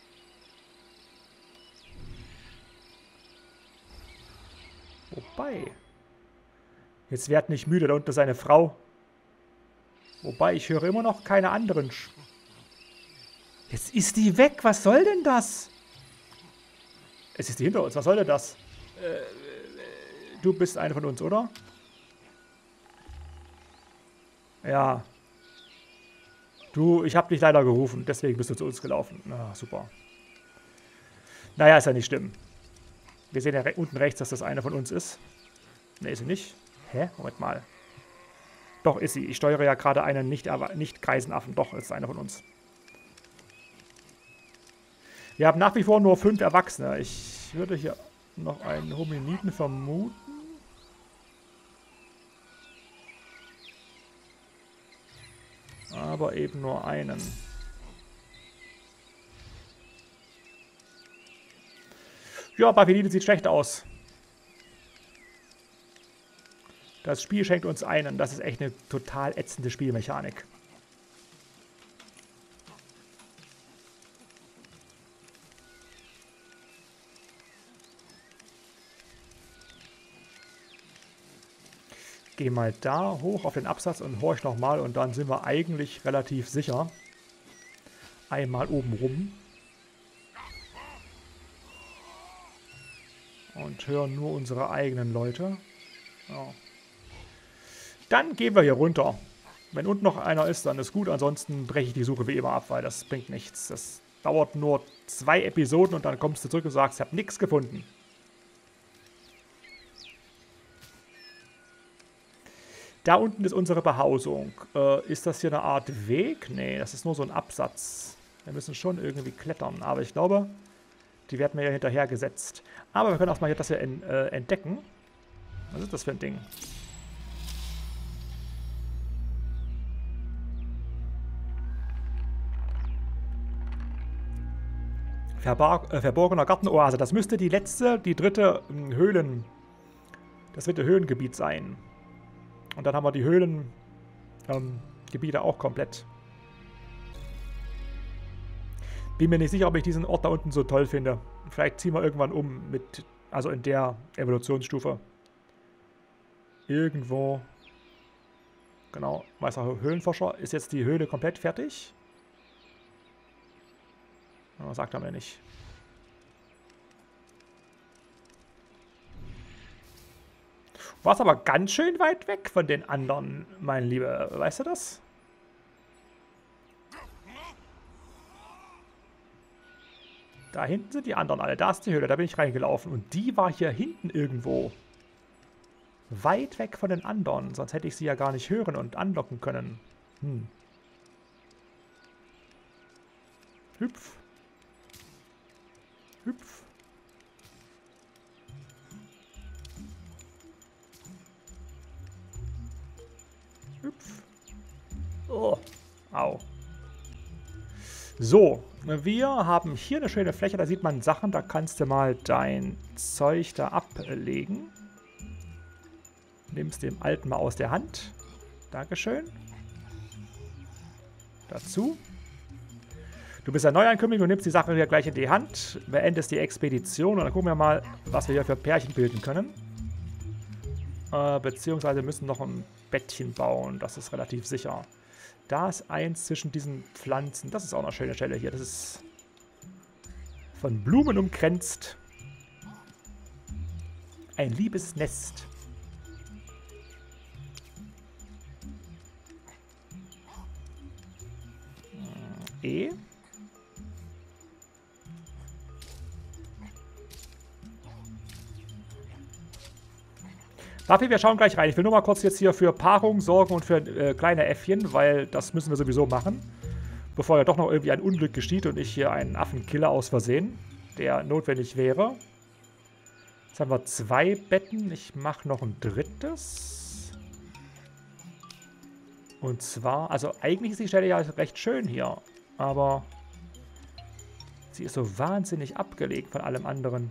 Wobei... Jetzt werd nicht müde, da unten ist eine Frau. Wobei, ich höre immer noch keine anderen. Sch Jetzt ist die weg. Was soll denn das? Es ist die hinter uns. Was soll denn das? Äh, du bist eine von uns, oder? Ja. Du, ich habe dich leider gerufen. Deswegen bist du zu uns gelaufen. Ah, super. Naja, ist ja nicht schlimm. Wir sehen ja re unten rechts, dass das eine von uns ist. Ne, ist sie nicht. Hä? Moment mal. Doch, ist sie. Ich steuere ja gerade einen Nicht-Kreisenaffen. Doch, ist einer von uns. Wir haben nach wie vor nur fünf Erwachsene. Ich würde hier noch einen Hominiden vermuten. Aber eben nur einen. Ja, Baffeline sieht schlecht aus. Das Spiel schenkt uns einen. Das ist echt eine total ätzende Spielmechanik. Geh mal da hoch auf den Absatz und horch nochmal und dann sind wir eigentlich relativ sicher. Einmal oben rum. Und hören nur unsere eigenen Leute. Ja. Dann gehen wir hier runter. Wenn unten noch einer ist, dann ist gut. Ansonsten breche ich die Suche wie immer ab, weil das bringt nichts. Das dauert nur zwei Episoden und dann kommst du zurück und sagst, ich habe nichts gefunden. Da unten ist unsere Behausung. Äh, ist das hier eine Art Weg? Nee, das ist nur so ein Absatz. Wir müssen schon irgendwie klettern. Aber ich glaube, die werden mir ja hinterher gesetzt. Aber wir können auch mal hier das hier in, äh, entdecken. Was ist das für ein Ding? Verbar äh, verborgener Gartenoase. Das müsste die letzte, die dritte äh, Höhlen, das dritte Höhlengebiet sein. Und dann haben wir die Höhlengebiete ähm, auch komplett. Bin mir nicht sicher, ob ich diesen Ort da unten so toll finde. Vielleicht ziehen wir irgendwann um mit, also in der Evolutionsstufe. Irgendwo. Genau, Meister Höhlenforscher. Ist jetzt die Höhle komplett fertig? Ja, sagt er mir nicht. Du warst aber ganz schön weit weg von den anderen, mein Lieber. Weißt du das? Da hinten sind die anderen alle. Da ist die Höhle. Da bin ich reingelaufen. Und die war hier hinten irgendwo. Weit weg von den anderen. Sonst hätte ich sie ja gar nicht hören und anlocken können. Hm. Hüpf. Hüpf. Hüpf. Oh. Au. So, wir haben hier eine schöne Fläche, da sieht man Sachen, da kannst du mal dein Zeug da ablegen. Nimmst dem Alten mal aus der Hand. Dankeschön. Dazu. Du bist ein Neuankömmling, du nimmst die Sache hier gleich in die Hand, beendest die Expedition und dann gucken wir mal, was wir hier für Pärchen bilden können. Äh, beziehungsweise müssen noch ein Bettchen bauen, das ist relativ sicher. Da ist eins zwischen diesen Pflanzen. Das ist auch eine schöne Stelle hier. Das ist von Blumen umkränzt. Ein liebes Nest. E. Buffy, wir schauen gleich rein. Ich will nur mal kurz jetzt hier für Paarung sorgen und für äh, kleine Äffchen, weil das müssen wir sowieso machen. Bevor ja doch noch irgendwie ein Unglück geschieht und ich hier einen Affen kille aus Versehen, der notwendig wäre. Jetzt haben wir zwei Betten. Ich mache noch ein drittes. Und zwar, also eigentlich ist die Stelle ja recht schön hier, aber sie ist so wahnsinnig abgelegt von allem anderen.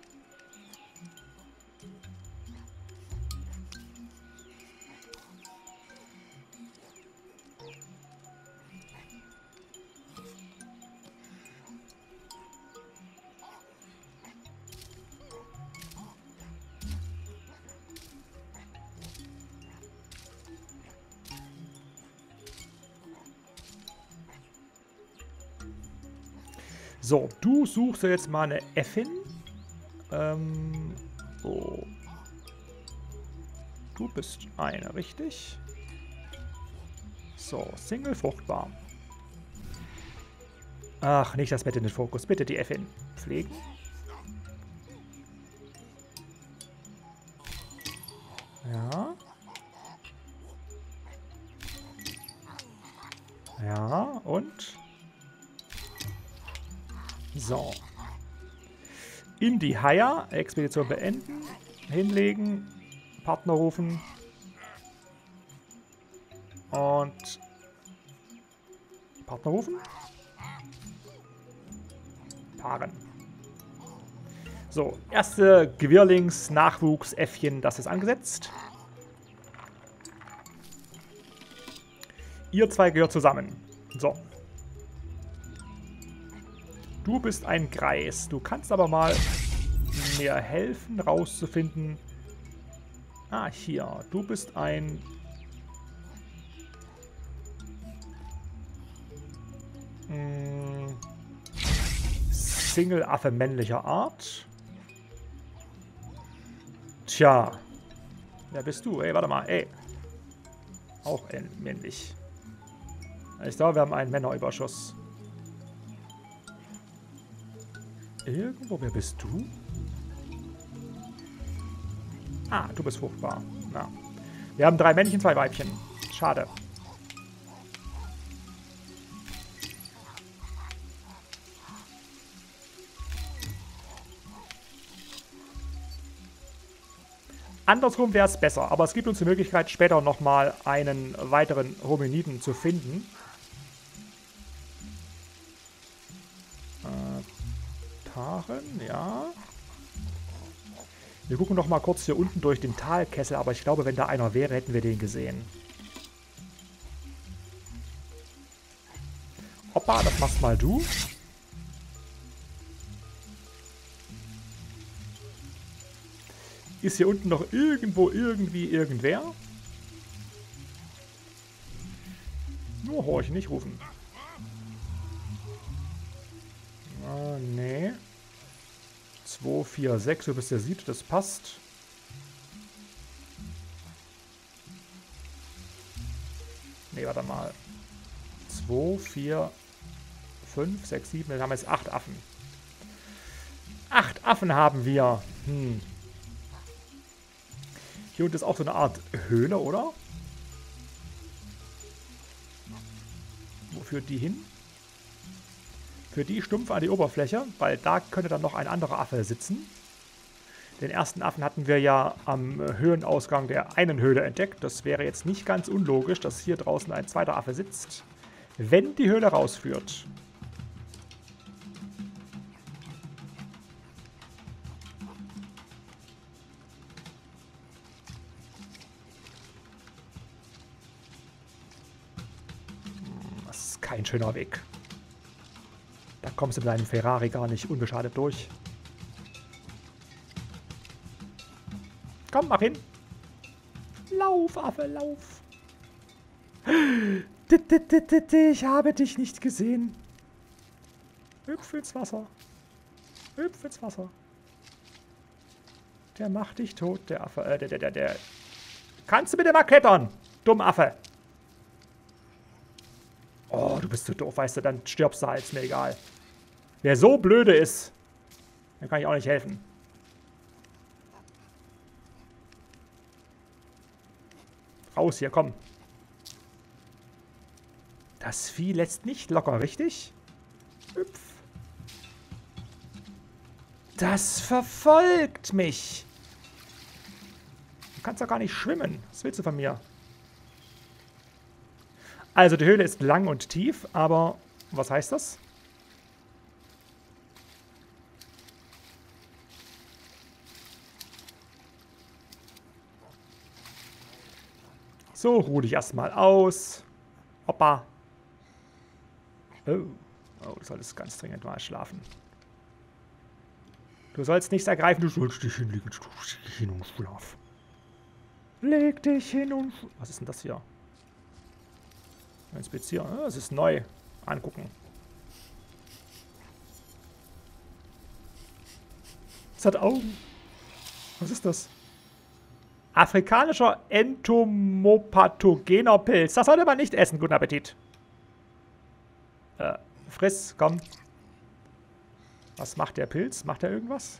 So, du suchst jetzt mal eine Äffin. Ähm, so. Du bist eine, richtig? So, Single fruchtbar. Ach, nicht das Bett in den Fokus. Bitte die Äffin pflegen. Ja. Ja, und... So. In die Haier. Expedition beenden. Hinlegen. Partner rufen. Und Partner rufen. Paaren. So, erste Gewirlings-Nachwuchs-Äffchen, das ist angesetzt. Ihr zwei gehört zusammen. So. Du bist ein Greis. Du kannst aber mal mir helfen, rauszufinden. Ah, hier. Du bist ein... Mh, Single-Affe männlicher Art. Tja. Wer bist du? Ey, warte mal. Ey. Auch männlich. Ich glaube, wir haben einen Männerüberschuss. Irgendwo, wer bist du? Ah, du bist fruchtbar. Na. Wir haben drei Männchen, zwei Weibchen. Schade. Andersrum wäre es besser, aber es gibt uns die Möglichkeit, später nochmal einen weiteren Hominiden zu finden. Äh, Taren, ja. Wir gucken noch mal kurz hier unten durch den Talkessel, aber ich glaube, wenn da einer wäre, hätten wir den gesehen. Opa, das machst mal du. Ist hier unten noch irgendwo, irgendwie, irgendwer? Nur horchen, nicht rufen. Ah, nee. zwei, vier, sechs, du bist der Sieb, das passt. Nee, warte mal. zwei, vier, fünf, sechs, sieben, dann haben wir jetzt acht Affen. Acht Affen haben wir. Hm. Hier unten ist auch so eine Art Höhle, oder? Wo führt die hin? Führt die stumpf an die Oberfläche, weil da könnte dann noch ein anderer Affe sitzen. Den ersten Affen hatten wir ja am Höhenausgang der einen Höhle entdeckt. Das wäre jetzt nicht ganz unlogisch, dass hier draußen ein zweiter Affe sitzt, wenn die Höhle rausführt. Das ist kein schöner Weg. Da kommst du mit deinem Ferrari gar nicht unbeschadet durch. Komm, mach hin. Lauf, Affe, lauf. Ich habe dich nicht gesehen. Hüpf ins Wasser. Hüpf ins Wasser. Der macht dich tot, der Affe. Äh, der, der, der, der. Kannst du bitte mal klettern, dumm Affe? Oh, du bist so doof, weißt du, dann stirbst du halt, ist mir egal. Wer so blöde ist, dem kann ich auch nicht helfen. Raus hier, komm. Das Vieh lässt nicht locker, richtig? Hüpf. Das verfolgt mich. Du kannst doch gar nicht schwimmen. Was willst du von mir? Also, die Höhle ist lang und tief, aber was heißt das? So, ruh dich erstmal aus. Hoppa. Oh. Oh, du solltest ganz dringend mal schlafen. Du sollst nichts ergreifen, du sollst dich hinlegen. Du sollst dich hin und schlaf. Leg dich hin und... Was ist denn das hier? Inspizieren. Ah, das ist neu. Angucken. Es hat Augen. Was ist das? Afrikanischer entomopathogener Pilz. Das sollte man nicht essen. Guten Appetit. Äh, friss, komm. Was macht der Pilz? Macht er irgendwas?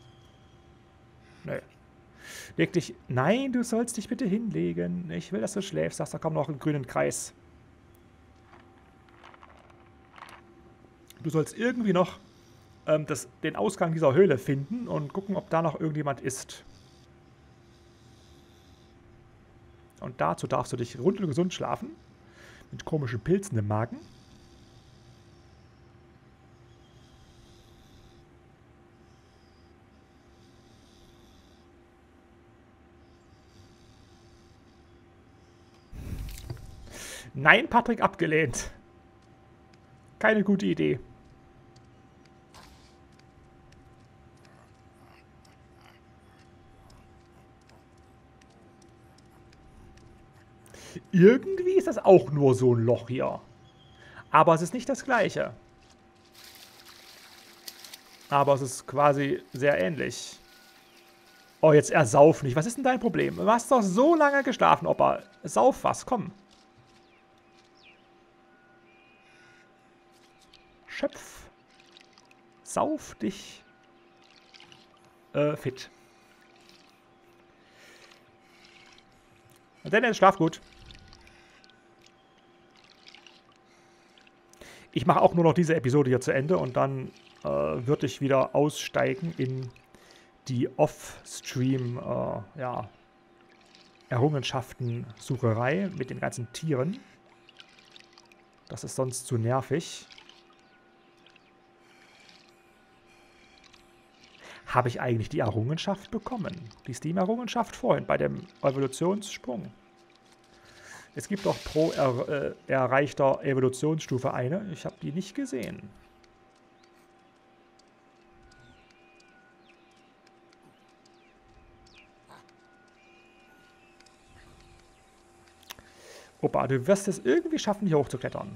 Nö. Leg dich... Nein, du sollst dich bitte hinlegen. Ich will, dass du schläfst. Da kommt noch einen grünen Kreis. Du sollst irgendwie noch ähm, das, den Ausgang dieser Höhle finden und gucken, ob da noch irgendjemand ist. Und dazu darfst du dich rund und gesund schlafen. Mit komischen Pilzen im Magen. Nein, Patrick, abgelehnt. Keine gute Idee. Irgendwie ist das auch nur so ein Loch hier. Aber es ist nicht das gleiche. Aber es ist quasi sehr ähnlich. Oh, jetzt ersauf nicht. Was ist denn dein Problem? Du hast doch so lange geschlafen, Opa. Sauf was, komm. Schöpf. Sauf dich. Äh, fit. Und dann schlaf gut. Ich mache auch nur noch diese Episode hier zu Ende und dann äh, würde ich wieder aussteigen in die Off-Stream äh, ja, Errungenschaften-Sucherei mit den ganzen Tieren. Das ist sonst zu nervig. Habe ich eigentlich die Errungenschaft bekommen? Die Steam-Errungenschaft vorhin bei dem Evolutionssprung. Es gibt doch pro er, äh, erreichter Evolutionsstufe eine. Ich habe die nicht gesehen. Opa, du wirst es irgendwie schaffen, hier hochzuklettern.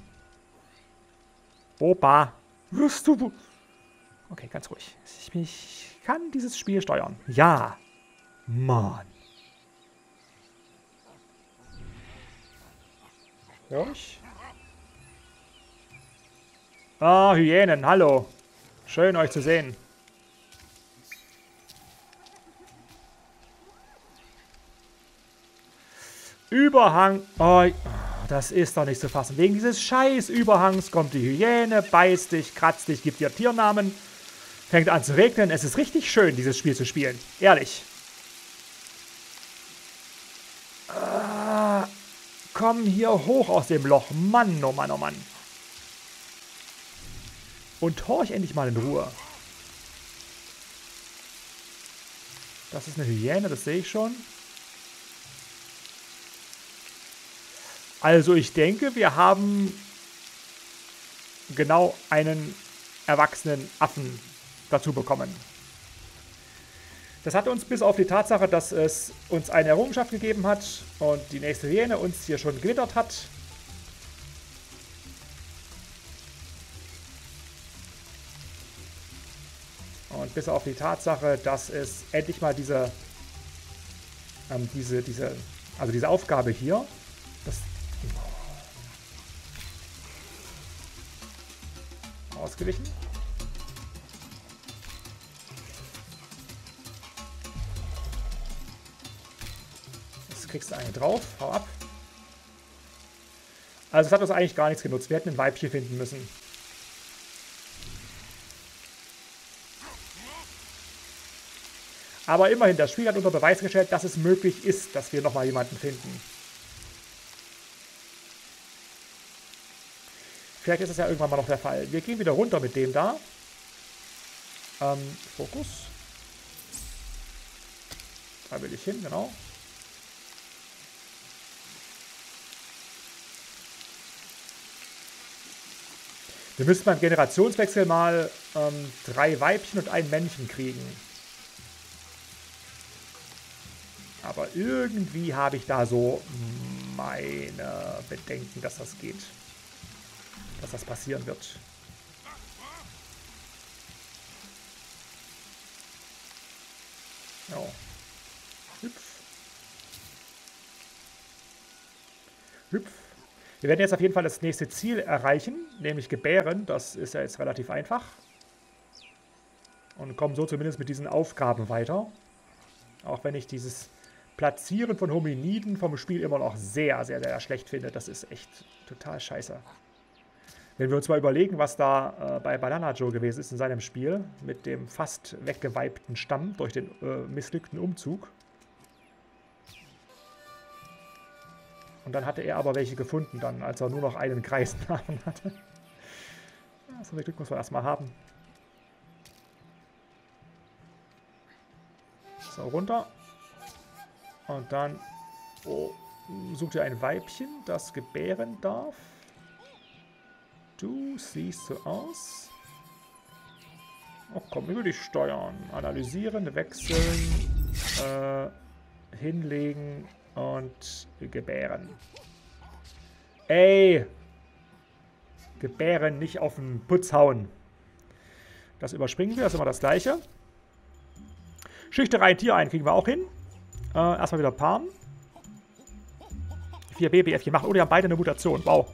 Opa, wirst du... Okay, ganz ruhig. Ich, ich kann dieses Spiel steuern. Ja. Mann. Hör ich? Ah, Hyänen, hallo. Schön, euch zu sehen. Überhang. Oh, das ist doch nicht zu fassen. Wegen dieses scheiß Überhangs kommt die Hyäne, beißt dich, kratzt dich, gibt dir Tiernamen. Fängt an zu regnen. Es ist richtig schön, dieses Spiel zu spielen. Ehrlich. Ah, komm hier hoch aus dem Loch. Mann, oh Mann, oh Mann. Und horch endlich mal in Ruhe. Das ist eine Hyäne, das sehe ich schon. Also ich denke, wir haben genau einen erwachsenen Affen dazu bekommen. Das hat uns bis auf die Tatsache, dass es uns eine Errungenschaft gegeben hat und die nächste Hyäne uns hier schon gewittert hat. Und bis auf die Tatsache, dass es endlich mal diese, ähm, diese, diese, also diese Aufgabe hier, das ausgewichen. Jetzt kriegst du eine drauf. Hau ab. Also es hat uns eigentlich gar nichts genutzt. Wir hätten ein Weibchen finden müssen. Aber immerhin, das Spiel hat unter Beweis gestellt, dass es möglich ist, dass wir nochmal jemanden finden. Vielleicht ist das ja irgendwann mal noch der Fall. Wir gehen wieder runter mit dem da. Ähm, Fokus. Da will ich hin, genau. Wir müssen beim Generationswechsel mal ähm, drei Weibchen und ein Männchen kriegen. Aber irgendwie habe ich da so meine Bedenken, dass das geht. Dass das passieren wird. Ja. Hüpf. Hüpf. Wir werden jetzt auf jeden Fall das nächste Ziel erreichen, nämlich gebären. Das ist ja jetzt relativ einfach. Und kommen so zumindest mit diesen Aufgaben weiter. Auch wenn ich dieses Platzieren von Hominiden vom Spiel immer noch sehr, sehr, sehr schlecht finde. Das ist echt total scheiße. Wenn wir uns mal überlegen, was da äh, bei Banana Joe gewesen ist in seinem Spiel, mit dem fast weggeweibten Stamm durch den äh, missglückten Umzug. Und dann hatte er aber welche gefunden, dann, als er nur noch einen Kreisnamen hatte. Ja, so viel Glück muss man erstmal haben. So, runter. Und dann oh, sucht ihr ein Weibchen, das gebären darf. Du siehst so aus. Oh komm, wie würde ich steuern? Analysieren, wechseln, äh, hinlegen und gebären. Ey! Gebären, nicht auf den Putz hauen. Das überspringen wir, das ist immer das Gleiche. Schüchtere ein Tier ein, kriegen wir auch hin. Äh, erstmal wieder Paaren. Vier B B F gemacht. Oh, die haben beide eine Mutation. Wow.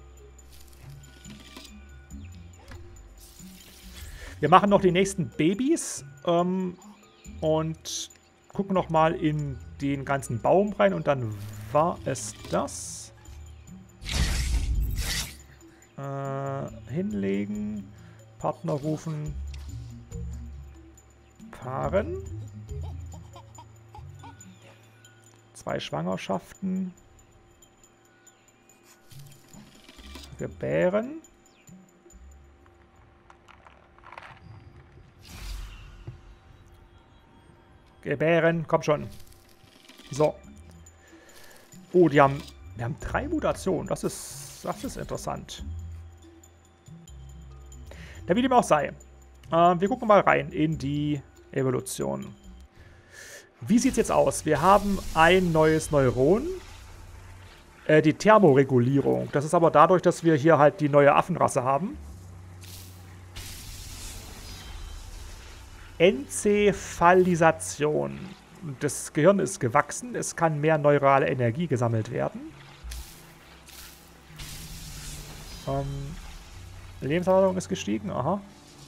Wir machen noch die nächsten Babys. Ähm, und gucken nochmal in den ganzen Baum rein. Und dann war es das. Äh, hinlegen. Partner rufen. Paaren. Zwei Schwangerschaften. Gebären. Gebären, komm schon. So. Oh, die haben, wir haben drei Mutationen. Das ist, das ist interessant. Ja, wie dem auch sei. Äh, wir gucken mal rein in die Evolution. Wie sieht es jetzt aus? Wir haben ein neues Neuron. Äh, die Thermoregulierung. Das ist aber dadurch, dass wir hier halt die neue Affenrasse haben. Enzephalisation. Das Gehirn ist gewachsen. Es kann mehr neurale Energie gesammelt werden. Ähm, Lebenserwartung ist gestiegen. Aha.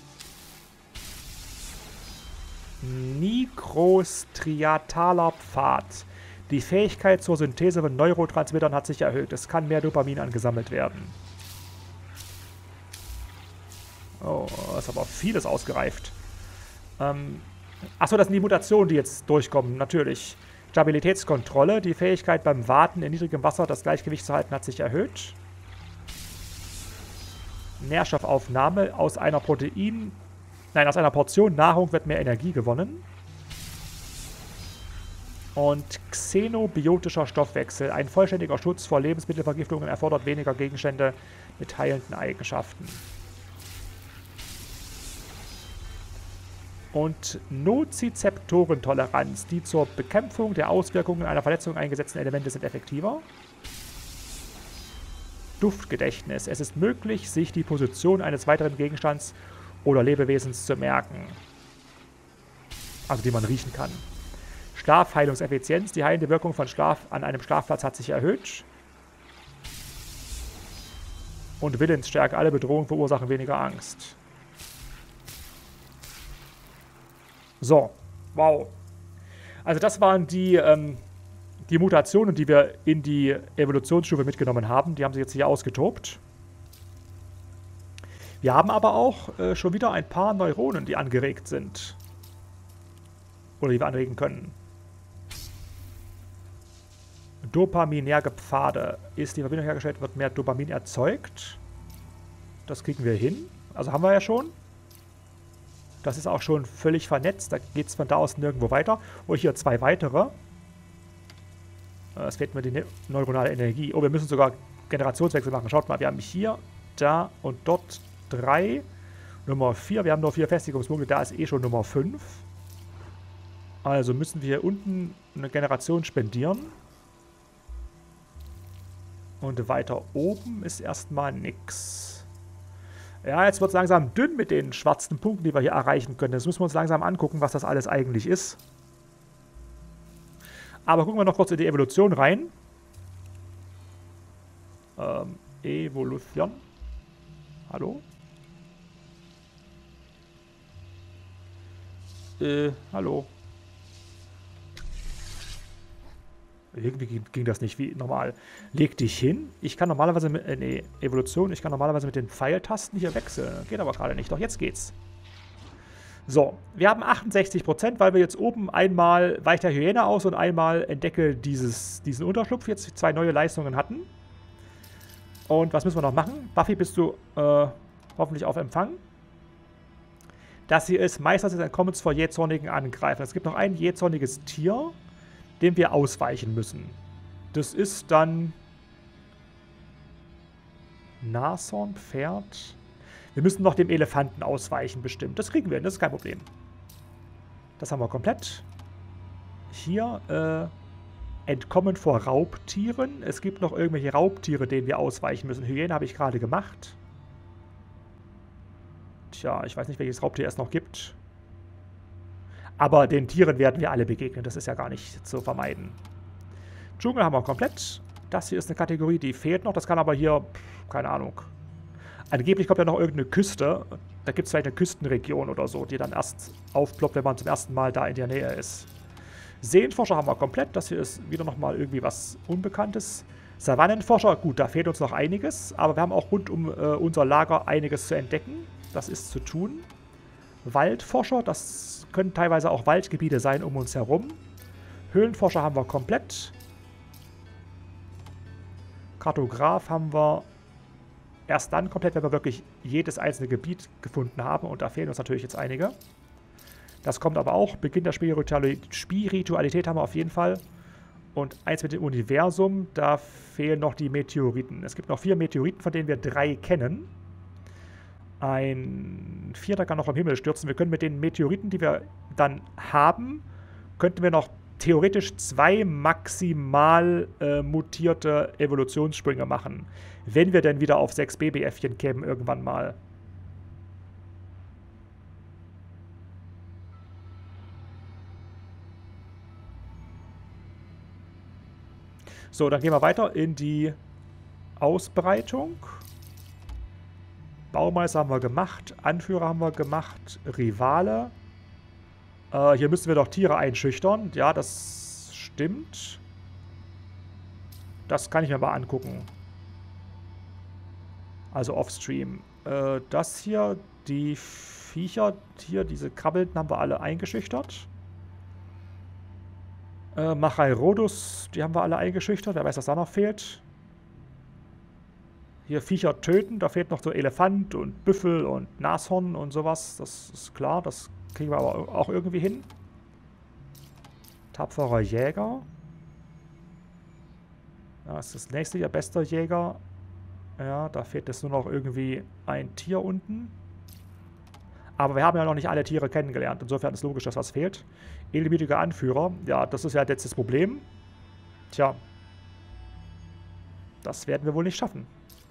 Nikrostriataler Pfad. Die Fähigkeit zur Synthese von Neurotransmittern hat sich erhöht. Es kann mehr Dopamin angesammelt werden. Oh, ist aber vieles ausgereift. Ähm, achso, das sind die Mutationen, die jetzt durchkommen. Natürlich. Stabilitätskontrolle. Die Fähigkeit beim Warten in niedrigem Wasser das Gleichgewicht zu halten hat sich erhöht. Nährstoffaufnahme aus einer Protein... Nein, aus einer Portion Nahrung wird mehr Energie gewonnen. Und xenobiotischer Stoffwechsel. Ein vollständiger Schutz vor Lebensmittelvergiftungen erfordert weniger Gegenstände mit heilenden Eigenschaften. Und Nozizeptorentoleranz. Die zur Bekämpfung der Auswirkungen einer Verletzung eingesetzten Elemente sind effektiver. Duftgedächtnis. Es ist möglich, sich die Position eines weiteren Gegenstands oder Lebewesens zu merken. Also die man riechen kann. Schlafheilungseffizienz. Die heilende Wirkung von Schlaf an einem Schlafplatz hat sich erhöht. Und Willensstärke. Alle Bedrohungen verursachen weniger Angst. So. Wow. Also das waren die, ähm, die Mutationen, die wir in die Evolutionsstufe mitgenommen haben. Die haben sich jetzt hier ausgetobt. Wir haben aber auch äh, schon wieder ein paar Neuronen, die angeregt sind. Oder die wir anregen können. Dopaminerge Pfade. Ist die Verbindung hergestellt, wird mehr Dopamin erzeugt. Das kriegen wir hin. Also haben wir ja schon. Das ist auch schon völlig vernetzt. Da geht es von da aus nirgendwo weiter. Und hier zwei weitere. Es fehlt mir die ne neuronale Energie. Oh, wir müssen sogar Generationswechsel machen. Schaut mal, wir haben hier, da und dort drei. Nummer vier. Wir haben nur vier Festigungspunkte. Da ist eh schon Nummer fünf. Also müssen wir hier unten eine Generation spendieren. Und weiter oben ist erstmal nix. Ja, jetzt wird es langsam dünn mit den schwarzen Punkten, die wir hier erreichen können. Das müssen wir uns langsam angucken, was das alles eigentlich ist. Aber gucken wir noch kurz in die Evolution rein. Ähm, Evolution. Hallo? Äh, hallo. Irgendwie ging, ging das nicht wie normal. Leg dich hin. Ich kann normalerweise mit, äh, nee, Evolution, ich kann normalerweise mit den Pfeiltasten hier wechseln. Geht aber gerade nicht. Doch, jetzt geht's. So, wir haben achtundsechzig Prozent, weil wir jetzt oben einmal weicht der Hyäne aus und einmal entdecke dieses, diesen Unterschlupf jetzt zwei neue Leistungen hatten. Und was müssen wir noch machen? Buffy, bist du äh, hoffentlich auf Empfang? Das hier ist Meister des Entkommens vor jähzornigen Angreifern. Es gibt noch ein jähzorniges Tier, dem wir ausweichen müssen. Das ist dann Nashorn, Pferd. Wir müssen noch dem Elefanten ausweichen, bestimmt. Das kriegen wir hin, das ist kein Problem. Das haben wir komplett. Hier, äh, Entkommen vor Raubtieren. Es gibt noch irgendwelche Raubtiere, denen wir ausweichen müssen. Hyäne habe ich gerade gemacht. Tja, ich weiß nicht, welches Raubtier es noch gibt. Aber den Tieren werden wir alle begegnen. Das ist ja gar nicht zu vermeiden. Dschungel haben wir komplett. Das hier ist eine Kategorie, die fehlt noch. Das kann aber hier, keine Ahnung. Angeblich kommt ja noch irgendeine Küste. Da gibt es vielleicht eine Küstenregion oder so, die dann erst aufploppt, wenn man zum ersten Mal da in der Nähe ist. Seenforscher haben wir komplett. Das hier ist wieder nochmal irgendwie was Unbekanntes. Savannenforscher, gut, da fehlt uns noch einiges. Aber wir haben auch rund um äh, unser Lager einiges zu entdecken. Das ist zu tun. Waldforscher, das können teilweise auch Waldgebiete sein um uns herum. Höhlenforscher haben wir komplett. Kartograf haben wir erst dann komplett, wenn wir wirklich jedes einzelne Gebiet gefunden haben. Und da fehlen uns natürlich jetzt einige. Das kommt aber auch. Beginn der Spiritualität haben wir auf jeden Fall. Und eins mit dem Universum, da fehlen noch die Meteoriten. Es gibt noch vier Meteoriten, von denen wir drei kennen. Ein vierter kann noch vom Himmel stürzen. Wir können mit den Meteoriten, die wir dann haben, könnten wir noch theoretisch zwei maximal äh, mutierte Evolutionssprünge machen. Wenn wir denn wieder auf sechs B B Fchen kämen irgendwann mal. So, dann gehen wir weiter in die Ausbreitung. Baumeister haben wir gemacht, Anführer haben wir gemacht, Rivale. Äh, hier müssen wir doch Tiere einschüchtern. Ja, das stimmt. Das kann ich mir mal angucken. Also offstream. Äh, das hier, die Viecher hier, diese Krabbelnden haben wir alle eingeschüchtert. Äh, Machairodus, die haben wir alle eingeschüchtert. Wer weiß, was da noch fehlt. Hier Viecher töten, da fehlt noch so Elefant und Büffel und Nashorn und sowas. Das ist klar, das kriegen wir aber auch irgendwie hin. Tapferer Jäger. Ja, das ist das nächste hier, bester Jäger. Ja, da fehlt jetzt nur noch irgendwie ein Tier unten. Aber wir haben ja noch nicht alle Tiere kennengelernt. Insofern ist logisch, dass was fehlt. Edelmütiger Anführer. Ja, das ist ja jetzt das Problem. Tja. Das werden wir wohl nicht schaffen.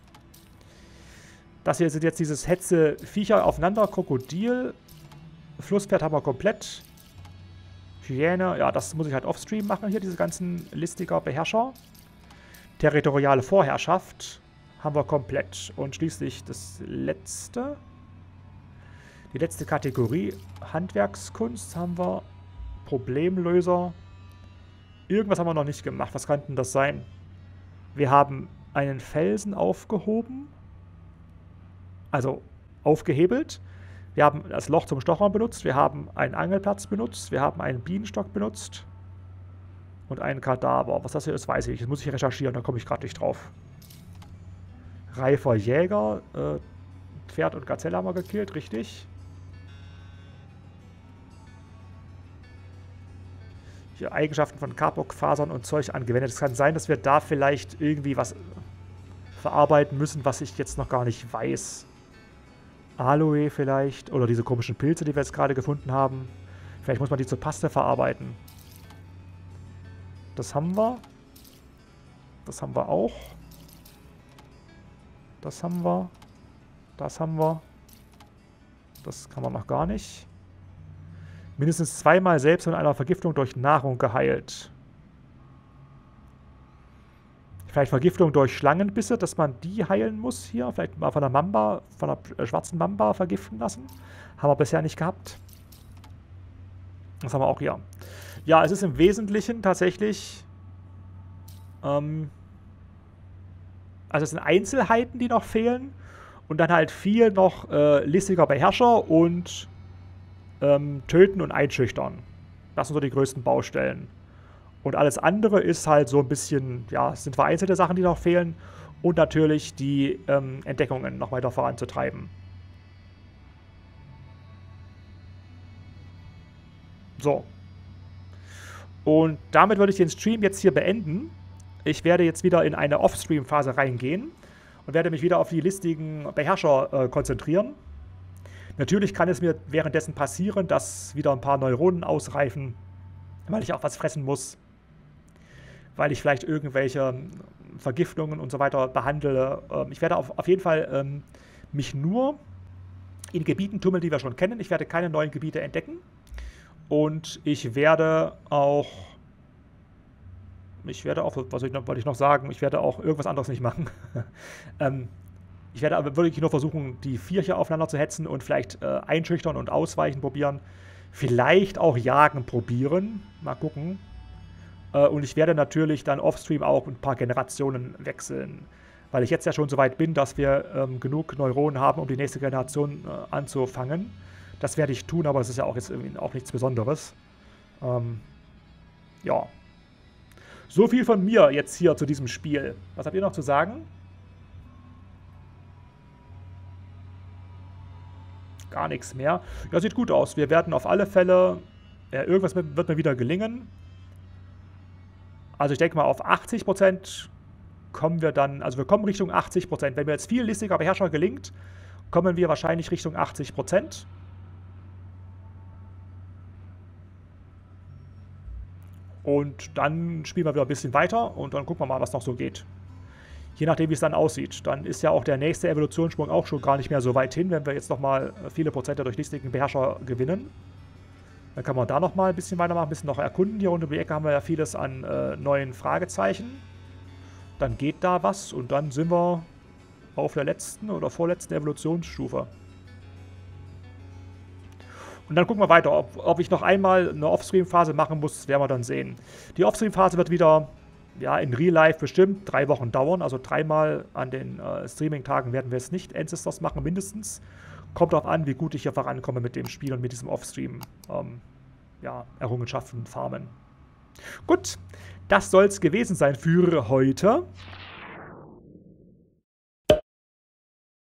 Das hier sind jetzt dieses Hetze Viecher aufeinander. Krokodil. Flusspferd haben wir komplett. Hyäne. Ja, das muss ich halt offstream machen hier. Diese ganzen listiger Beherrscher. Territoriale Vorherrschaft haben wir komplett. Und schließlich das letzte. Die letzte Kategorie. Handwerkskunst haben wir. Problemlöser. Irgendwas haben wir noch nicht gemacht. Was kann denn das sein? Wir haben einen Felsen aufgehoben. Also aufgehebelt. Wir haben das Loch zum Stochern benutzt. Wir haben einen Angelplatz benutzt. Wir haben einen Bienenstock benutzt. Und einen Kadaver. Was das hier ist, weiß ich nicht. Das muss ich recherchieren. Da komme ich gerade nicht drauf. Reifer Jäger. Äh, Pferd und Gazelle haben wir gekillt. Richtig. Hier Eigenschaften von Carbon-Fasern und Zeug angewendet. Es kann sein, dass wir da vielleicht irgendwie was verarbeiten müssen, was ich jetzt noch gar nicht weiß. Aloe vielleicht. Oder diese komischen Pilze, die wir jetzt gerade gefunden haben. Vielleicht muss man die zur Paste verarbeiten. Das haben wir. Das haben wir auch. Das haben wir. Das haben wir. Das kann man noch gar nicht. Mindestens zweimal selbst von einer Vergiftung durch Nahrung geheilt. Vielleicht Vergiftung durch Schlangenbisse, dass man die heilen muss hier. Vielleicht mal von der Mamba, von der äh, schwarzen Mamba vergiften lassen. Haben wir bisher nicht gehabt. Das haben wir auch hier. Ja, es ist im Wesentlichen tatsächlich... Ähm, also es sind Einzelheiten, die noch fehlen. Und dann halt viel noch äh, listiger Beherrscher und ähm, Töten und Einschüchtern. Das sind so die größten Baustellen. Und alles andere ist halt so ein bisschen, ja, es sind vereinzelte Sachen, die noch fehlen. Und natürlich die ähm, Entdeckungen noch weiter voranzutreiben. So. Und damit würde ich den Stream jetzt hier beenden. Ich werde jetzt wieder in eine Off-Stream-Phase reingehen und werde mich wieder auf die listigen Beherrscher äh, konzentrieren. Natürlich kann es mir währenddessen passieren, dass wieder ein paar Neuronen ausreifen, weil ich auch was fressen muss. Weil ich vielleicht irgendwelche Vergiftungen und so weiter behandle. Ähm, ich werde auf, auf jeden Fall ähm, mich nur in Gebieten tummeln, die wir schon kennen. Ich werde keine neuen Gebiete entdecken. Und ich werde auch... Ich werde auch, was ich noch, wollte ich noch sagen, ich werde auch irgendwas anderes nicht machen. ähm, ich werde aber wirklich nur versuchen, die Viecher aufeinander zu hetzen und vielleicht äh, einschüchtern und ausweichen probieren. Vielleicht auch jagen probieren. Mal gucken. Äh, und ich werde natürlich dann offstream auch ein paar Generationen wechseln. Weil ich jetzt ja schon so weit bin, dass wir ähm, genug Neuronen haben, um die nächste Generation äh, anzufangen. Das werde ich tun, aber es ist ja auch jetzt irgendwie auch nichts Besonderes. Ähm, ja. So viel von mir jetzt hier zu diesem Spiel. Was habt ihr noch zu sagen? Gar nichts mehr. Ja, sieht gut aus. Wir werden auf alle Fälle... Ja, irgendwas wird mir wieder gelingen. Also ich denke mal, auf achtzig Prozent kommen wir dann... Also wir kommen Richtung achtzig Prozent. Wenn mir jetzt viel listiger Beherrscher gelingt, kommen wir wahrscheinlich Richtung achtzig Prozent. Und dann spielen wir wieder ein bisschen weiter und dann gucken wir mal, was noch so geht. Je nachdem, wie es dann aussieht. Dann ist ja auch der nächste Evolutionssprung auch schon gar nicht mehr so weit hin, wenn wir jetzt nochmal viele Prozente durch listigen Beherrscher gewinnen. Dann kann man da nochmal ein bisschen weitermachen, ein bisschen noch erkunden. Hier rund um die Ecke haben wir ja vieles an äh, neuen Fragezeichen. Dann geht da was und dann sind wir auf der letzten oder vorletzten Evolutionsstufe. Und dann gucken wir weiter, ob, ob ich noch einmal eine Offstream-Phase machen muss, werden wir dann sehen. Die Offstream-Phase wird wieder, ja, in Real Life bestimmt drei Wochen dauern. Also dreimal an den äh, Streaming-Tagen werden wir es nicht Ancestors machen, mindestens. Kommt darauf an, wie gut ich hier vorankomme mit dem Spiel und mit diesem Offstream, ähm, ja, Errungenschaften farmen. Gut, das soll es gewesen sein für heute.